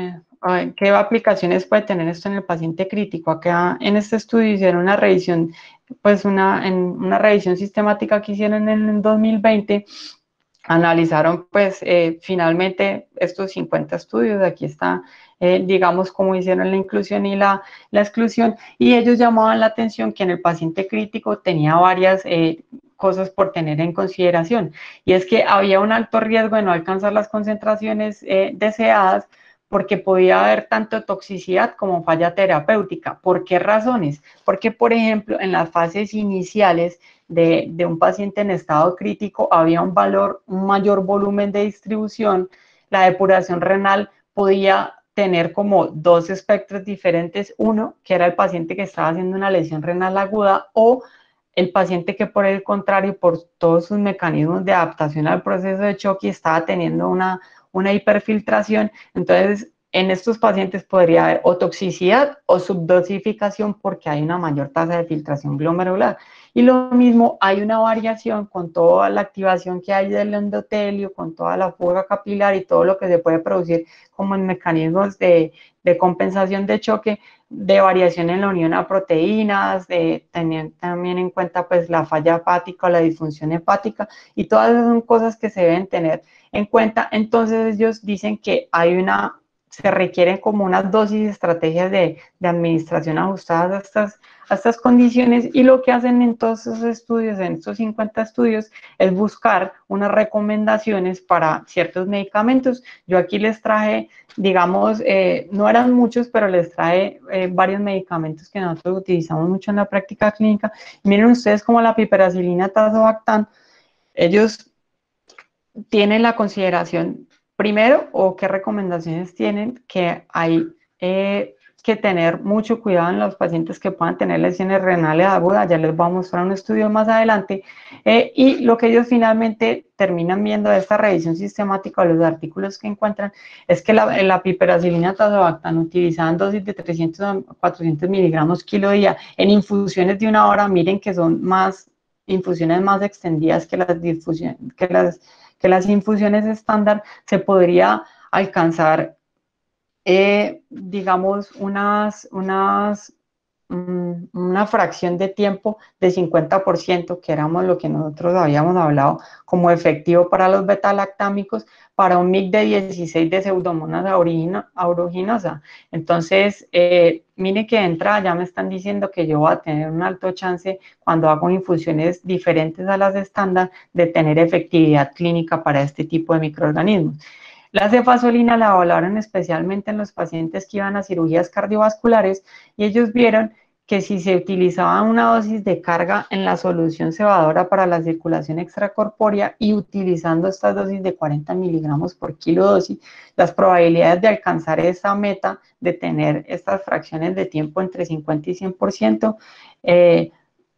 ¿Qué aplicaciones puede tener esto en el paciente crítico? Acá en este estudio hicieron una revisión, pues una, en una revisión sistemática que hicieron en el dos mil veinte, analizaron pues eh, finalmente estos cincuenta estudios, aquí está, eh, digamos, cómo hicieron la inclusión y la, la exclusión, y ellos llamaban la atención que en el paciente crítico tenía varias eh, cosas por tener en consideración, y es que había un alto riesgo de no alcanzar las concentraciones eh, deseadas, porque podía haber tanto toxicidad como falla terapéutica. ¿Por qué razones? Porque, por ejemplo, en las fases iniciales de, de un paciente en estado crítico había un valor, un mayor volumen de distribución, la depuración renal podía tener como dos espectros diferentes, uno que era el paciente que estaba haciendo una lesión renal aguda o el paciente que por el contrario, por todos sus mecanismos de adaptación al proceso de choque, estaba teniendo una, una hiperfiltración. Entonces, en estos pacientes podría haber o toxicidad o subdosificación porque hay una mayor tasa de filtración glomerular. Y lo mismo, hay una variación con toda la activación que hay del endotelio, con toda la fuga capilar y todo lo que se puede producir como en mecanismos de, de compensación de choque, de variación en la unión a proteínas, de tener también en cuenta pues la falla hepática o la disfunción hepática, y todas esas son cosas que se deben tener en cuenta. Entonces ellos dicen que hay una, se requieren como unas dosis, estrategias de, de administración ajustadas a estas, a estas condiciones, y lo que hacen en todos esos estudios, en estos cincuenta estudios, es buscar unas recomendaciones para ciertos medicamentos. Yo aquí les traje, digamos, eh, no eran muchos, pero les traje eh, varios medicamentos que nosotros utilizamos mucho en la práctica clínica. Miren ustedes como la piperacilina tazobactam, ellos tienen la consideración, primero, o qué recomendaciones tienen, que hay eh, que tener mucho cuidado en los pacientes que puedan tener lesiones renales agudas. Ya les voy a mostrar un estudio más adelante. Eh, y lo que ellos finalmente terminan viendo de esta revisión sistemática de los artículos que encuentran es que la, la piperacilina tazobactam, utilizada en dosis de trescientos a cuatrocientos miligramos kilo día en infusiones de una hora, miren que son más infusiones más extendidas que las difusiones, que las que las infusiones estándar, se podría alcanzar, eh, digamos, unas, unas, um, una fracción de tiempo de cincuenta por ciento, que éramos lo que nosotros habíamos hablado como efectivo para los betalactámicos, para un M I C de dieciséis de Pseudomonas aeruginosa. Entonces, eh, mire que de entrada ya me están diciendo que yo voy a tener un alto chance, cuando hago infusiones diferentes a las estándar, de tener efectividad clínica para este tipo de microorganismos. La cefazolina la evaluaron especialmente en los pacientes que iban a cirugías cardiovasculares, y ellos vieron que si se utilizaba una dosis de carga en la solución cebadora para la circulación extracorpórea y utilizando estas dosis de cuarenta miligramos por kilo dosis, las probabilidades de alcanzar esa meta, de tener estas fracciones de tiempo entre cincuenta y cien por ciento, eh,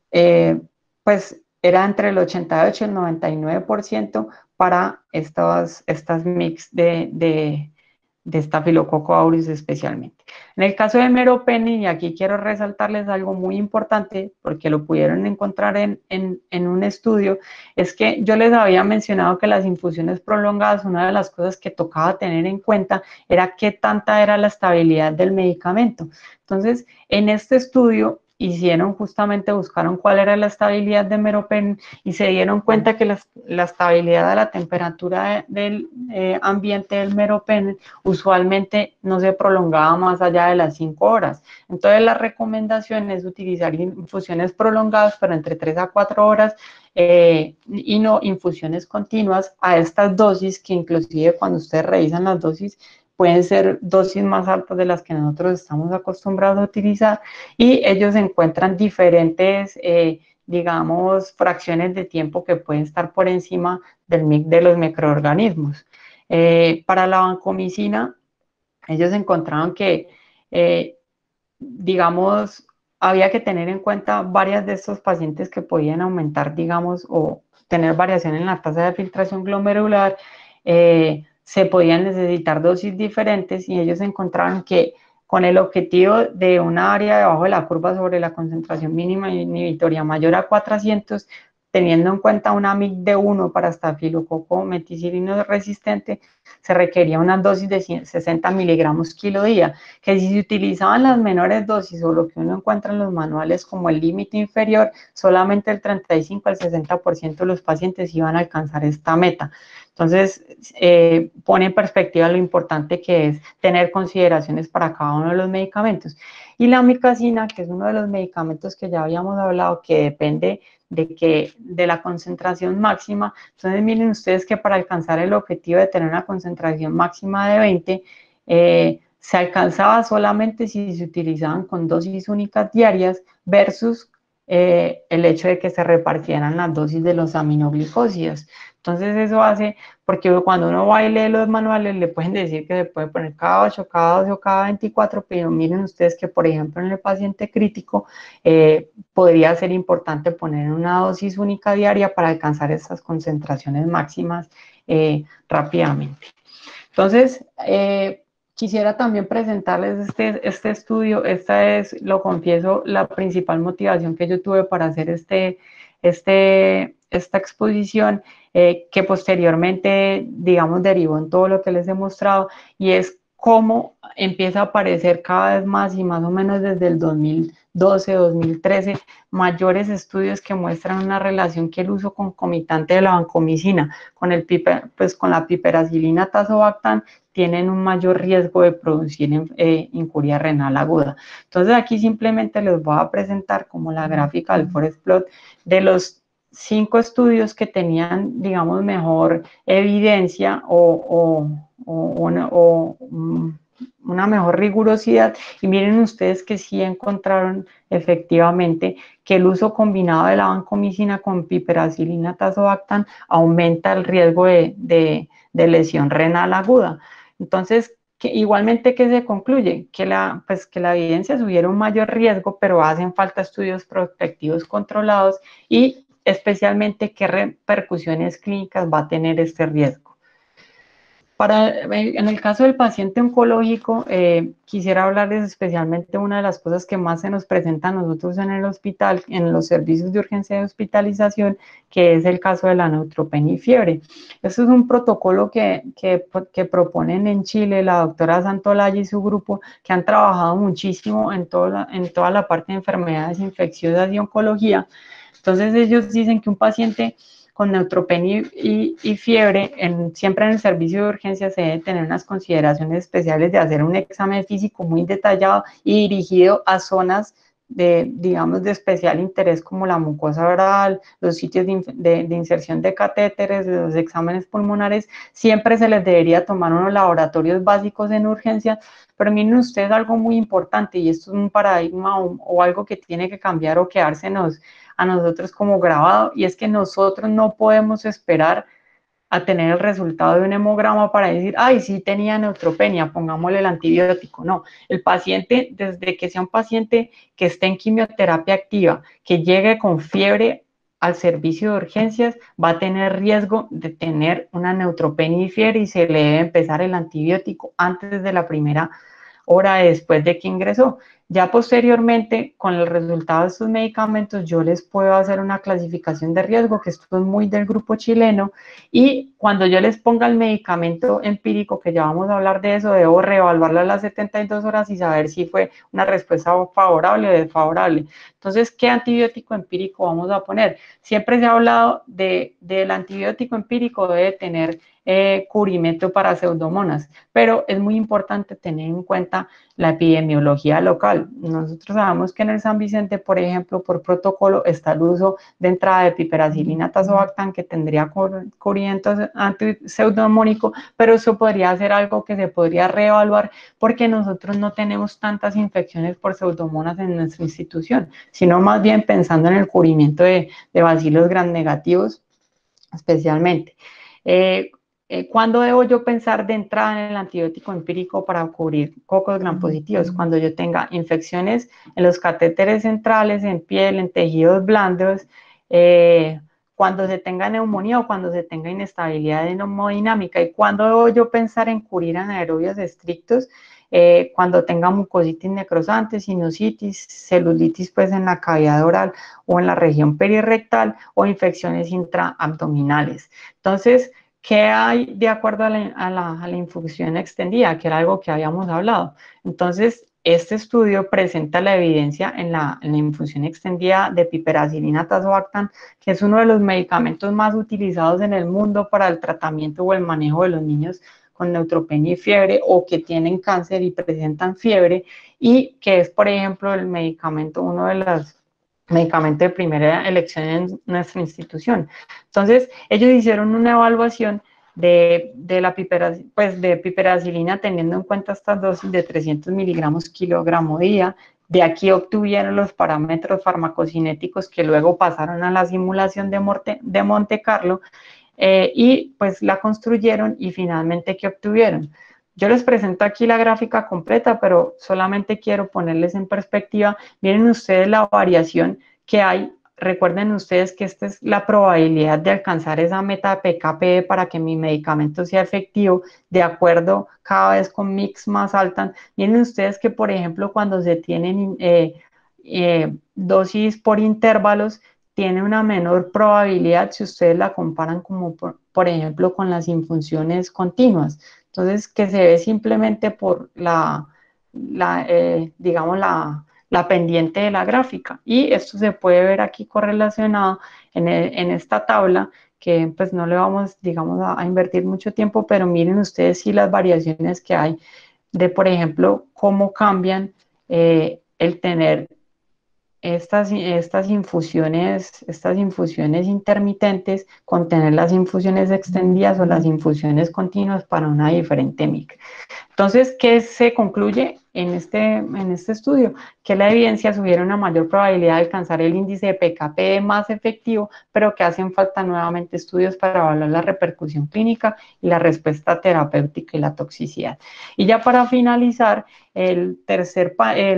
eh, pues era entre el ochenta y ocho y el noventa y nueve por ciento para estas, estas mix de, de, de Staphylococcus aureus especialmente. En el caso de meropenem, y aquí quiero resaltarles algo muy importante, porque lo pudieron encontrar en, en, en un estudio, es que yo les había mencionado que las infusiones prolongadas, una de las cosas que tocaba tener en cuenta era qué tanta era la estabilidad del medicamento. Entonces, en este estudio hicieron justamente, buscaron cuál era la estabilidad de meropenem y se dieron cuenta que la, la estabilidad de la temperatura de, del eh, ambiente del meropenem usualmente no se prolongaba más allá de las cinco horas. Entonces la recomendación es utilizar infusiones prolongadas, pero entre tres a cuatro horas, eh, y no infusiones continuas a estas dosis, que inclusive cuando ustedes revisan las dosis, pueden ser dosis más altas de las que nosotros estamos acostumbrados a utilizar, y ellos encuentran diferentes, eh, digamos, fracciones de tiempo que pueden estar por encima del M I C de los microorganismos. Eh, para la vancomicina, ellos encontraron que, eh, digamos, había que tener en cuenta varias de estos pacientes que podían aumentar, digamos, o tener variación en la tasa de filtración glomerular. Eh, se podían necesitar dosis diferentes, y ellos encontraron que con el objetivo de una área debajo de la curva sobre la concentración mínima inhibitoria mayor a cuatrocientos, teniendo en cuenta una M I C de uno para estafilococo meticilino resistente, se requería una dosis de sesenta miligramos kilo día, que si se utilizaban las menores dosis o lo que uno encuentra en los manuales como el límite inferior, solamente el treinta y cinco al sesenta por ciento de los pacientes iban a alcanzar esta meta. Entonces, eh, pone en perspectiva lo importante que es tener consideraciones para cada uno de los medicamentos. Y la amicacina, que es uno de los medicamentos que ya habíamos hablado, que depende de, que, de la concentración máxima. Entonces, miren ustedes que para alcanzar el objetivo de tener una concentración máxima de veinte, eh, se alcanzaba solamente si se utilizaban con dosis únicas diarias versus eh, el hecho de que se repartieran las dosis de los aminoglicósidos. Entonces eso hace, porque cuando uno va y lee los manuales le pueden decir que se puede poner cada ocho, cada doce o cada veinticuatro, pero miren ustedes que por ejemplo en el paciente crítico eh, podría ser importante poner una dosis única diaria para alcanzar esas concentraciones máximas eh, rápidamente. Entonces, eh, quisiera también presentarles este, este estudio. Esta es, lo confieso, la principal motivación que yo tuve para hacer este, este, esta exposición, eh, que posteriormente, digamos, derivó en todo lo que les he mostrado, y es cómo empieza a aparecer cada vez más y más o menos desde el dos mil doce, dos mil trece, mayores estudios que muestran una relación que el uso concomitante de la vancomicina con, el piper, pues, con la piperacilina tazobactam tienen un mayor riesgo de producir eh, incuria renal aguda. Entonces aquí simplemente les voy a presentar como la gráfica del forest plot de los cinco estudios que tenían, digamos, mejor evidencia o, o, o, una, o una mejor rigurosidad, y miren ustedes que sí encontraron efectivamente que el uso combinado de la vancomicina con piperacilina tazobactam aumenta el riesgo de, de, de lesión renal aguda. Entonces, que igualmente, ¿qué se concluye? Que la, pues, que la evidencia sugiere un mayor riesgo, pero hacen falta estudios prospectivos controlados y especialmente qué repercusiones clínicas va a tener este riesgo. Para, en el caso del paciente oncológico, eh, quisiera hablarles especialmente de una de las cosas que más se nos presenta a nosotros en el hospital, en los servicios de urgencia de hospitalización, que es el caso de la neutropenia y fiebre. Este es un protocolo que, que, que proponen en Chile la doctora Santolaya y su grupo, que han trabajado muchísimo en toda la, en toda la parte de enfermedades infecciosas y oncología. Entonces ellos dicen que un paciente con neutropenia y, y fiebre, en, siempre en el servicio de urgencia se debe tener unas consideraciones especiales de hacer un examen físico muy detallado y dirigido a zonas de, digamos, de especial interés como la mucosa oral, los sitios de, de, de inserción de catéteres, los exámenes pulmonares. Siempre se les debería tomar unos laboratorios básicos en urgencia, pero miren ustedes algo muy importante, y esto es un paradigma o, o algo que tiene que cambiar o quedársenos a nosotros como grabado, y es que nosotros no podemos esperar a tener el resultado de un hemograma para decir, ay, sí tenía neutropenia, pongámosle el antibiótico. No, el paciente, desde que sea un paciente que esté en quimioterapia activa, que llegue con fiebre al servicio de urgencias, va a tener riesgo de tener una neutropenia y fiebre, y se le debe empezar el antibiótico antes de la primera hora después de que ingresó. Ya posteriormente, con el resultado de estos medicamentos, yo les puedo hacer una clasificación de riesgo, que esto es muy del grupo chileno, y cuando yo les ponga el medicamento empírico, que ya vamos a hablar de eso, debo reevaluarlo a las setenta y dos horas y saber si fue una respuesta favorable o desfavorable. Entonces, ¿qué antibiótico empírico vamos a poner? Siempre se ha hablado de, del antibiótico empírico debe tener eh, cubrimiento para pseudomonas, pero es muy importante tener en cuenta la epidemiología local. Nosotros sabemos que en el San Vicente, por ejemplo, por protocolo está el uso de entrada de piperacilina tazobactam, que tendría cubrimiento antipseudomónico, pero eso podría ser algo que se podría reevaluar, porque nosotros no tenemos tantas infecciones por pseudomonas en nuestra institución, sino más bien pensando en el cubrimiento de, de bacilos gram negativos especialmente. Eh, Eh, ¿Cuándo debo yo pensar de entrada en el antibiótico empírico para cubrir cocos gram positivos? Cuando yo tenga infecciones en los catéteres centrales, en piel, en tejidos blandos, eh, cuando se tenga neumonía o cuando se tenga inestabilidad hemodinámica. ¿Y cuándo debo yo pensar en cubrir anaerobios estrictos? Eh, cuando tenga mucositis necrosante, sinusitis, celulitis pues en la cavidad oral o en la región perirectal, o infecciones intraabdominales. Entonces, ¿qué hay de acuerdo a la, a, la, a la infusión extendida? Que era algo que habíamos hablado. Entonces, este estudio presenta la evidencia en la, en la infusión extendida de piperacilina tazobactam, que es uno de los medicamentos más utilizados en el mundo para el tratamiento o el manejo de los niños con neutropenia y fiebre, o que tienen cáncer y presentan fiebre, y que es, por ejemplo, el medicamento, uno de los medicamento de primera elección en nuestra institución. Entonces, ellos hicieron una evaluación de, de la piperacilina, pues de piperacilina, teniendo en cuenta estas dosis de trescientos miligramos kilogramo día, de aquí obtuvieron los parámetros farmacocinéticos que luego pasaron a la simulación de, Monte, de Monte Carlo, eh, y pues la construyeron y finalmente ¿qué obtuvieron? Yo les presento aquí la gráfica completa, pero solamente quiero ponerles en perspectiva. Miren ustedes la variación que hay. Recuerden ustedes que esta es la probabilidad de alcanzar esa meta de P K P para que mi medicamento sea efectivo, de acuerdo cada vez con mix más alta. Miren ustedes que, por ejemplo, cuando se tienen eh, eh, dosis por intervalos, tiene una menor probabilidad si ustedes la comparan como, por, por ejemplo, con las infusiones continuas. Entonces, que se ve simplemente por la, la eh, digamos, la la pendiente de la gráfica, y esto se puede ver aquí correlacionado en, el, en esta tabla, que pues no le vamos, digamos, a, a invertir mucho tiempo, pero miren ustedes sí las variaciones que hay de, por ejemplo, cómo cambian eh, el tener estas, estas infusiones, estas infusiones intermitentes con tener las infusiones extendidas o las infusiones continuas para una diferente micro. Entonces, ¿qué se concluye en este, en este estudio? Que la evidencia sugiere una mayor probabilidad de alcanzar el índice de P K P más efectivo, pero que hacen falta nuevamente estudios para evaluar la repercusión clínica y la respuesta terapéutica y la toxicidad. Y ya para finalizar, el tercer,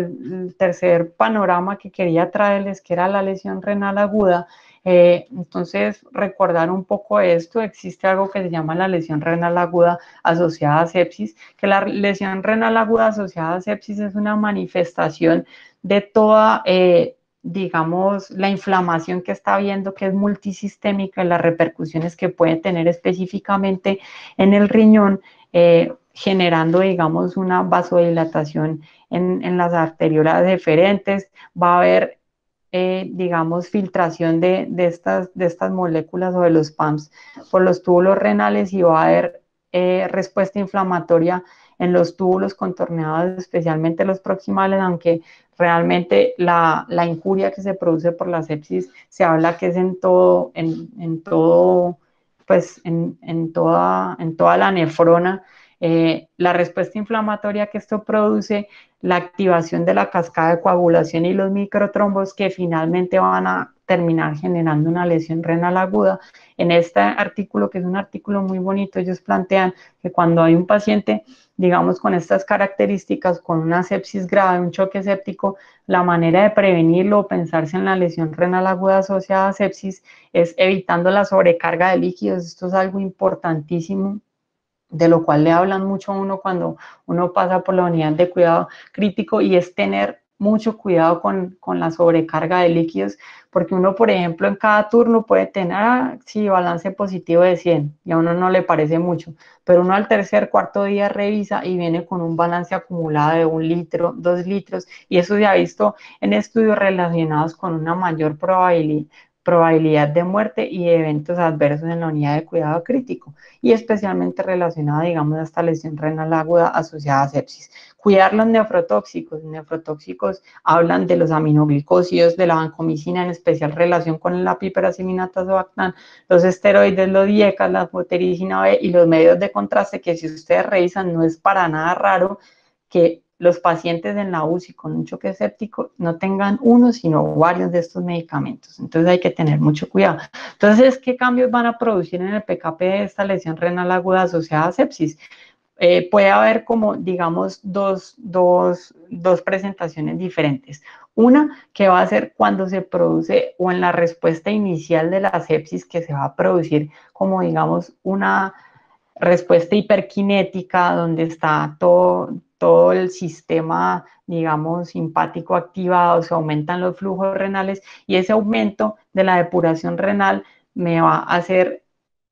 el tercer panorama que quería traerles, que era la lesión renal aguda. Eh, entonces, recordar un poco esto, existe algo que se llama la lesión renal aguda asociada a sepsis, que la lesión renal aguda asociada a sepsis es una manifestación de toda, eh, digamos, la inflamación que está habiendo, que es multisistémica, y las repercusiones que puede tener específicamente en el riñón, eh, generando, digamos, una vasodilatación en, en las arteriolas deferentes. Va a haber Eh, digamos, filtración de, de, estas, de estas moléculas o de los P A Ms por los túbulos renales, y va a haber eh, respuesta inflamatoria en los túbulos contorneados, especialmente los proximales, aunque realmente la, la injuria que se produce por la sepsis se habla que es en todo, en, en todo, pues en, en, toda, en toda la nefrona. Eh, la respuesta inflamatoria que esto produce, la activación de la cascada de coagulación y los microtrombos que finalmente van a terminar generando una lesión renal aguda. En este artículo, que es un artículo muy bonito, ellos plantean que cuando hay un paciente, digamos, con estas características, con una sepsis grave, un choque séptico, la manera de prevenirlo o pensarse en la lesión renal aguda asociada a sepsis es evitando la sobrecarga de líquidos. Esto es algo importantísimo, de lo cual le hablan mucho a uno cuando uno pasa por la unidad de cuidado crítico, y es tener mucho cuidado con, con la sobrecarga de líquidos, porque uno, por ejemplo, en cada turno puede tener, ah, sí, balance positivo de cien, y a uno no le parece mucho, pero uno al tercer, cuarto día revisa y viene con un balance acumulado de un litro, dos litros, y eso se ha visto en estudios relacionados con una mayor probabilidad, probabilidad de muerte y de eventos adversos en la unidad de cuidado crítico, y especialmente relacionada, digamos, a esta lesión renal aguda asociada a sepsis. Cuidar los nefrotóxicos. Nefrotóxicos hablan de los aminoglicósidos, de la vancomicina, en especial relación con la piperacetaminato azobactam, los esteroides, los diecas, la fotericina B y los medios de contraste, que si ustedes revisan no es para nada raro que los pacientes en la U C I con un choque séptico no tengan uno, sino varios de estos medicamentos. Entonces hay que tener mucho cuidado. Entonces, ¿qué cambios van a producir en el P K P de esta lesión renal aguda asociada a sepsis? Eh, puede haber como, digamos, dos, dos, dos presentaciones diferentes. Una que va a ser cuando se produce, o en la respuesta inicial de la sepsis, que se va a producir como, digamos, una respuesta hiperkinética, donde está todo, todo el sistema, digamos, simpático activado, se aumentan los flujos renales, y ese aumento de la depuración renal me va a hacer,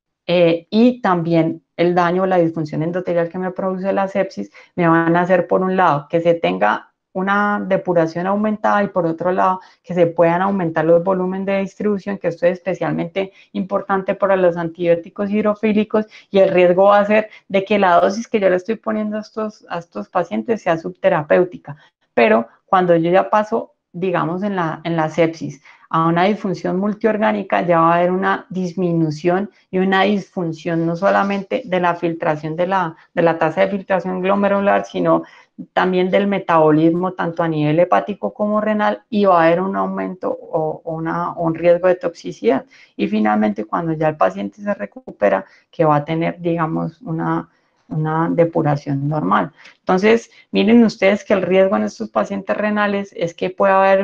eh, y también el daño o la disfunción endotelial que me produce la sepsis, me van a hacer, por un lado, que se tenga una depuración aumentada, y por otro lado, que se puedan aumentar los volúmenes de distribución, que esto es especialmente importante para los antibióticos hidrofílicos, y el riesgo va a ser de que la dosis que yo le estoy poniendo a estos, a estos pacientes sea subterapéutica. Pero cuando yo ya paso, digamos, en la, en la sepsis a una disfunción multiorgánica, ya va a haber una disminución y una disfunción no solamente de la filtración de la, de la tasa de filtración glomerular, sino también del metabolismo tanto a nivel hepático como renal, y va a haber un aumento o una, un riesgo de toxicidad. Y finalmente, cuando ya el paciente se recupera, que va a tener, digamos, una, una depuración normal. Entonces, miren ustedes que el riesgo en estos pacientes renales es que puede haber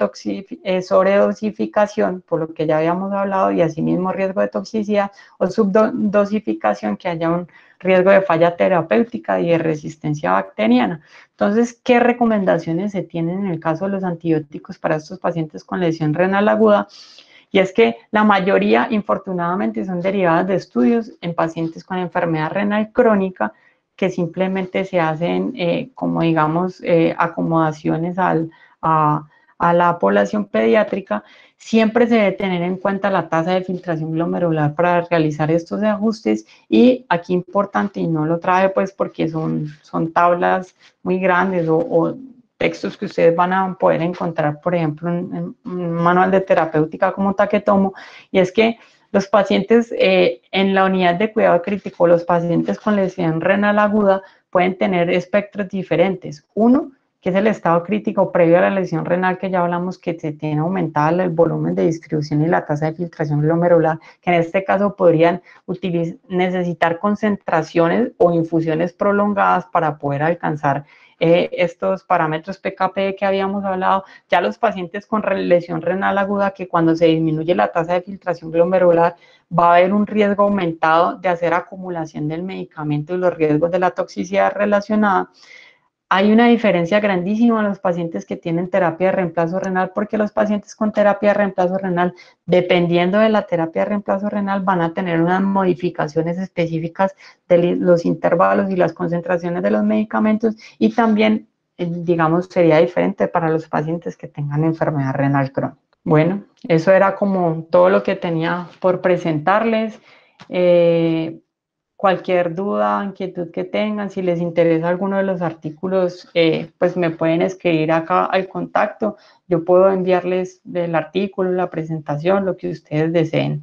eh, sobredosificación, por lo que ya habíamos hablado, y asimismo riesgo de toxicidad, o subdosificación, que haya un riesgo de falla terapéutica y de resistencia bacteriana. Entonces, ¿qué recomendaciones se tienen en el caso de los antibióticos para estos pacientes con lesión renal aguda? Y es que la mayoría, infortunadamente, son derivadas de estudios en pacientes con enfermedad renal crónica, que simplemente se hacen, eh, como digamos, eh, acomodaciones al, a, a la población pediátrica. Siempre se debe tener en cuenta la tasa de filtración glomerular para realizar estos ajustes, y aquí importante, y no lo trae pues porque son, son tablas muy grandes o, o textos que ustedes van a poder encontrar, por ejemplo, en, en un manual de terapéutica como Taketomo, y es que los pacientes eh, en la unidad de cuidado crítico, los pacientes con lesión renal aguda pueden tener espectros diferentes. Uno, que es el estado crítico previo a la lesión renal, que ya hablamos que se tiene aumentado el volumen de distribución y la tasa de filtración glomerular, que en este caso podrían necesitar concentraciones o infusiones prolongadas para poder alcanzar eh, estos parámetros P K P que habíamos hablado. Ya los pacientes con lesión renal aguda, que cuando se disminuye la tasa de filtración glomerular va a haber un riesgo aumentado de hacer acumulación del medicamento y los riesgos de la toxicidad relacionada. Hay una diferencia grandísima en los pacientes que tienen terapia de reemplazo renal, porque los pacientes con terapia de reemplazo renal, dependiendo de la terapia de reemplazo renal, van a tener unas modificaciones específicas de los intervalos y las concentraciones de los medicamentos, y también, digamos, sería diferente para los pacientes que tengan enfermedad renal crónica. Bueno, eso era como todo lo que tenía por presentarles. Eh, Cualquier duda, inquietud que tengan, si les interesa alguno de los artículos, eh, pues me pueden escribir acá al contacto. Yo puedo enviarles el artículo, la presentación, lo que ustedes deseen.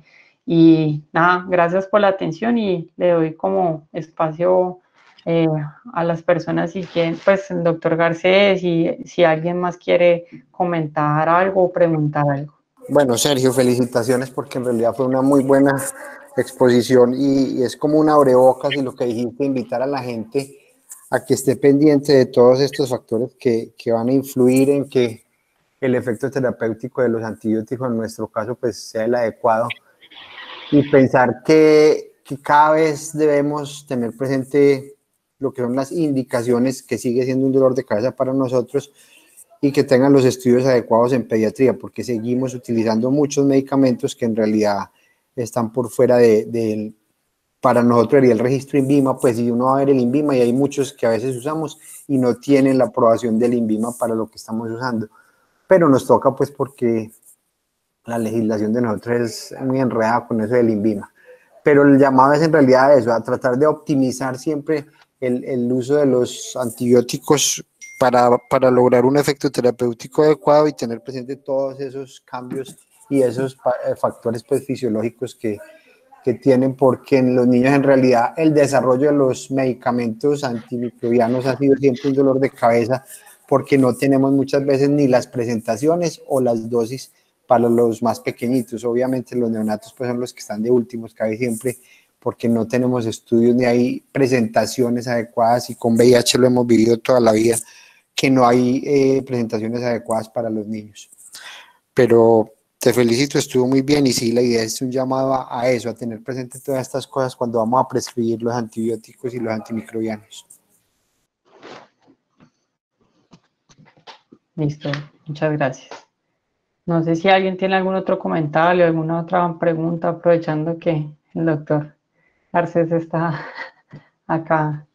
Y nada, gracias por la atención, y le doy como espacio eh, a las personas si quieren, pues el doctor Garcés, y si alguien más quiere comentar algo o preguntar algo. Bueno, Sergio, felicitaciones, porque en realidad fue una muy buena exposición y, y es como un abrebocas, y lo que dijiste, invitar a la gente a que esté pendiente de todos estos factores que, que van a influir en que el efecto terapéutico de los antibióticos, en nuestro caso, pues sea el adecuado, y pensar que, que cada vez debemos tener presente lo que son las indicaciones, que sigue siendo un dolor de cabeza para nosotros, y que tengan los estudios adecuados en pediatría, porque seguimos utilizando muchos medicamentos que en realidad están por fuera de, de para nosotros sería el registro INVIMA. Pues si uno va a ver el INVIMA, y hay muchos que a veces usamos y no tienen la aprobación del INVIMA para lo que estamos usando, pero nos toca pues porque la legislación de nosotros es muy enredada con eso del INVIMA. Pero el llamado es en realidad eso, a tratar de optimizar siempre el, el uso de los antibióticos para, para lograr un efecto terapéutico adecuado, y tener presente todos esos cambios y esos factores pues fisiológicos que, que tienen, porque en los niños en realidad el desarrollo de los medicamentos antimicrobianos ha sido siempre un dolor de cabeza, porque no tenemos muchas veces ni las presentaciones o las dosis para los más pequeñitos. Obviamente los neonatos pues son los que están de últimos cabe siempre, porque no tenemos estudios ni hay presentaciones adecuadas, y con V I H lo hemos vivido toda la vida, que no hay eh, presentaciones adecuadas para los niños. Pero te felicito, estuvo muy bien, y sí, la idea es un llamado a, a eso, a tener presente todas estas cosas cuando vamos a prescribir los antibióticos y los antimicrobianos. Listo, muchas gracias. No sé si alguien tiene algún otro comentario, alguna otra pregunta, aprovechando que el doctor Garcés está acá.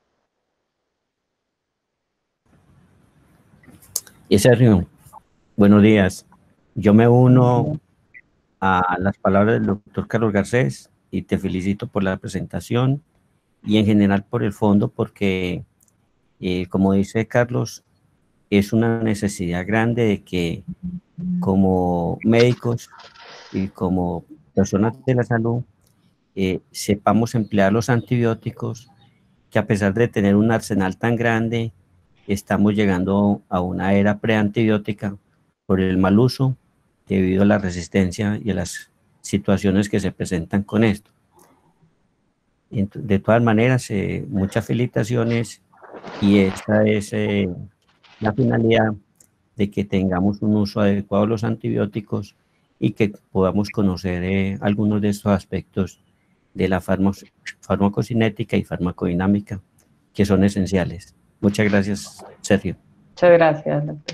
Y Sergio, buenos días. Yo me uno a las palabras del doctor Carlos Garcés y te felicito por la presentación y en general por el fondo, porque, eh, como dice Carlos, es una necesidad grande de que como médicos y como personas de la salud eh, sepamos emplear los antibióticos, que a pesar de tener un arsenal tan grande, estamos llegando a una era preantibiótica por el mal uso debido a la resistencia y a las situaciones que se presentan con esto. De todas maneras, eh, muchas felicitaciones, y esta es eh, la finalidad de que tengamos un uso adecuado de los antibióticos y que podamos conocer eh, algunos de estos aspectos de la farmacocinética y farmacodinámica que son esenciales. Muchas gracias, Sergio. Muchas gracias, doctor.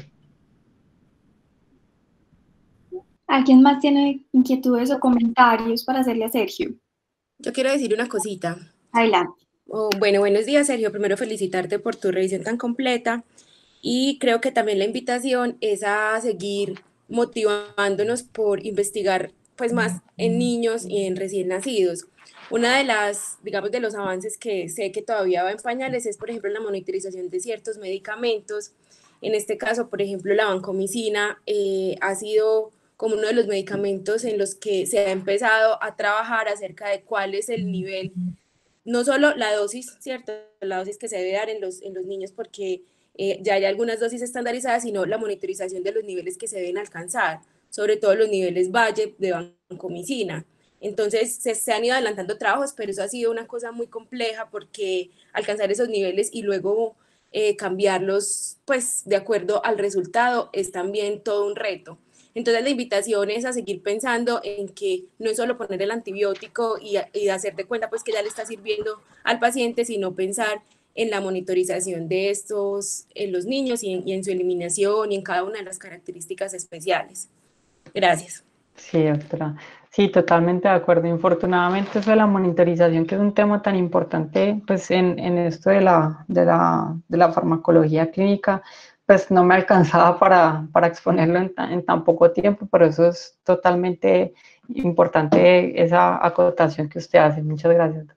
¿Alguien más tiene inquietudes o comentarios para hacerle a Sergio? Yo quiero decir una cosita. Adelante. Oh, bueno, buenos días, Sergio. Primero, felicitarte por tu revisión tan completa, y creo que también la invitación es a seguir motivándonos por investigar pues más en niños y en recién nacidos. Una de las, digamos, de los avances que sé que todavía va en pañales es, por ejemplo, la monitorización de ciertos medicamentos. En este caso, por ejemplo, la vancomicina eh, ha sido como uno de los medicamentos en los que se ha empezado a trabajar acerca de cuál es el nivel, no solo la dosis, ¿cierto? La dosis que se debe dar en los, en los niños, porque eh, ya hay algunas dosis estandarizadas, sino la monitorización de los niveles que se deben alcanzar, sobre todo los niveles valle de vancomicina. Entonces se, se han ido adelantando trabajos, pero eso ha sido una cosa muy compleja, porque alcanzar esos niveles y luego eh, cambiarlos pues de acuerdo al resultado es también todo un reto. Entonces la invitación es a seguir pensando en que no es solo poner el antibiótico y, y hacerte cuenta pues que ya le está sirviendo al paciente, sino pensar en la monitorización de estos en los niños y en, y en su eliminación y en cada una de las características especiales. Gracias. Sí, doctora. Sí, totalmente de acuerdo. Infortunadamente eso de la monitorización, que es un tema tan importante pues en, en esto de la, de, la, de la farmacología clínica, pues no me alcanzaba para, para exponerlo en, en tan poco tiempo, pero eso es totalmente importante, esa acotación que usted hace. Muchas gracias.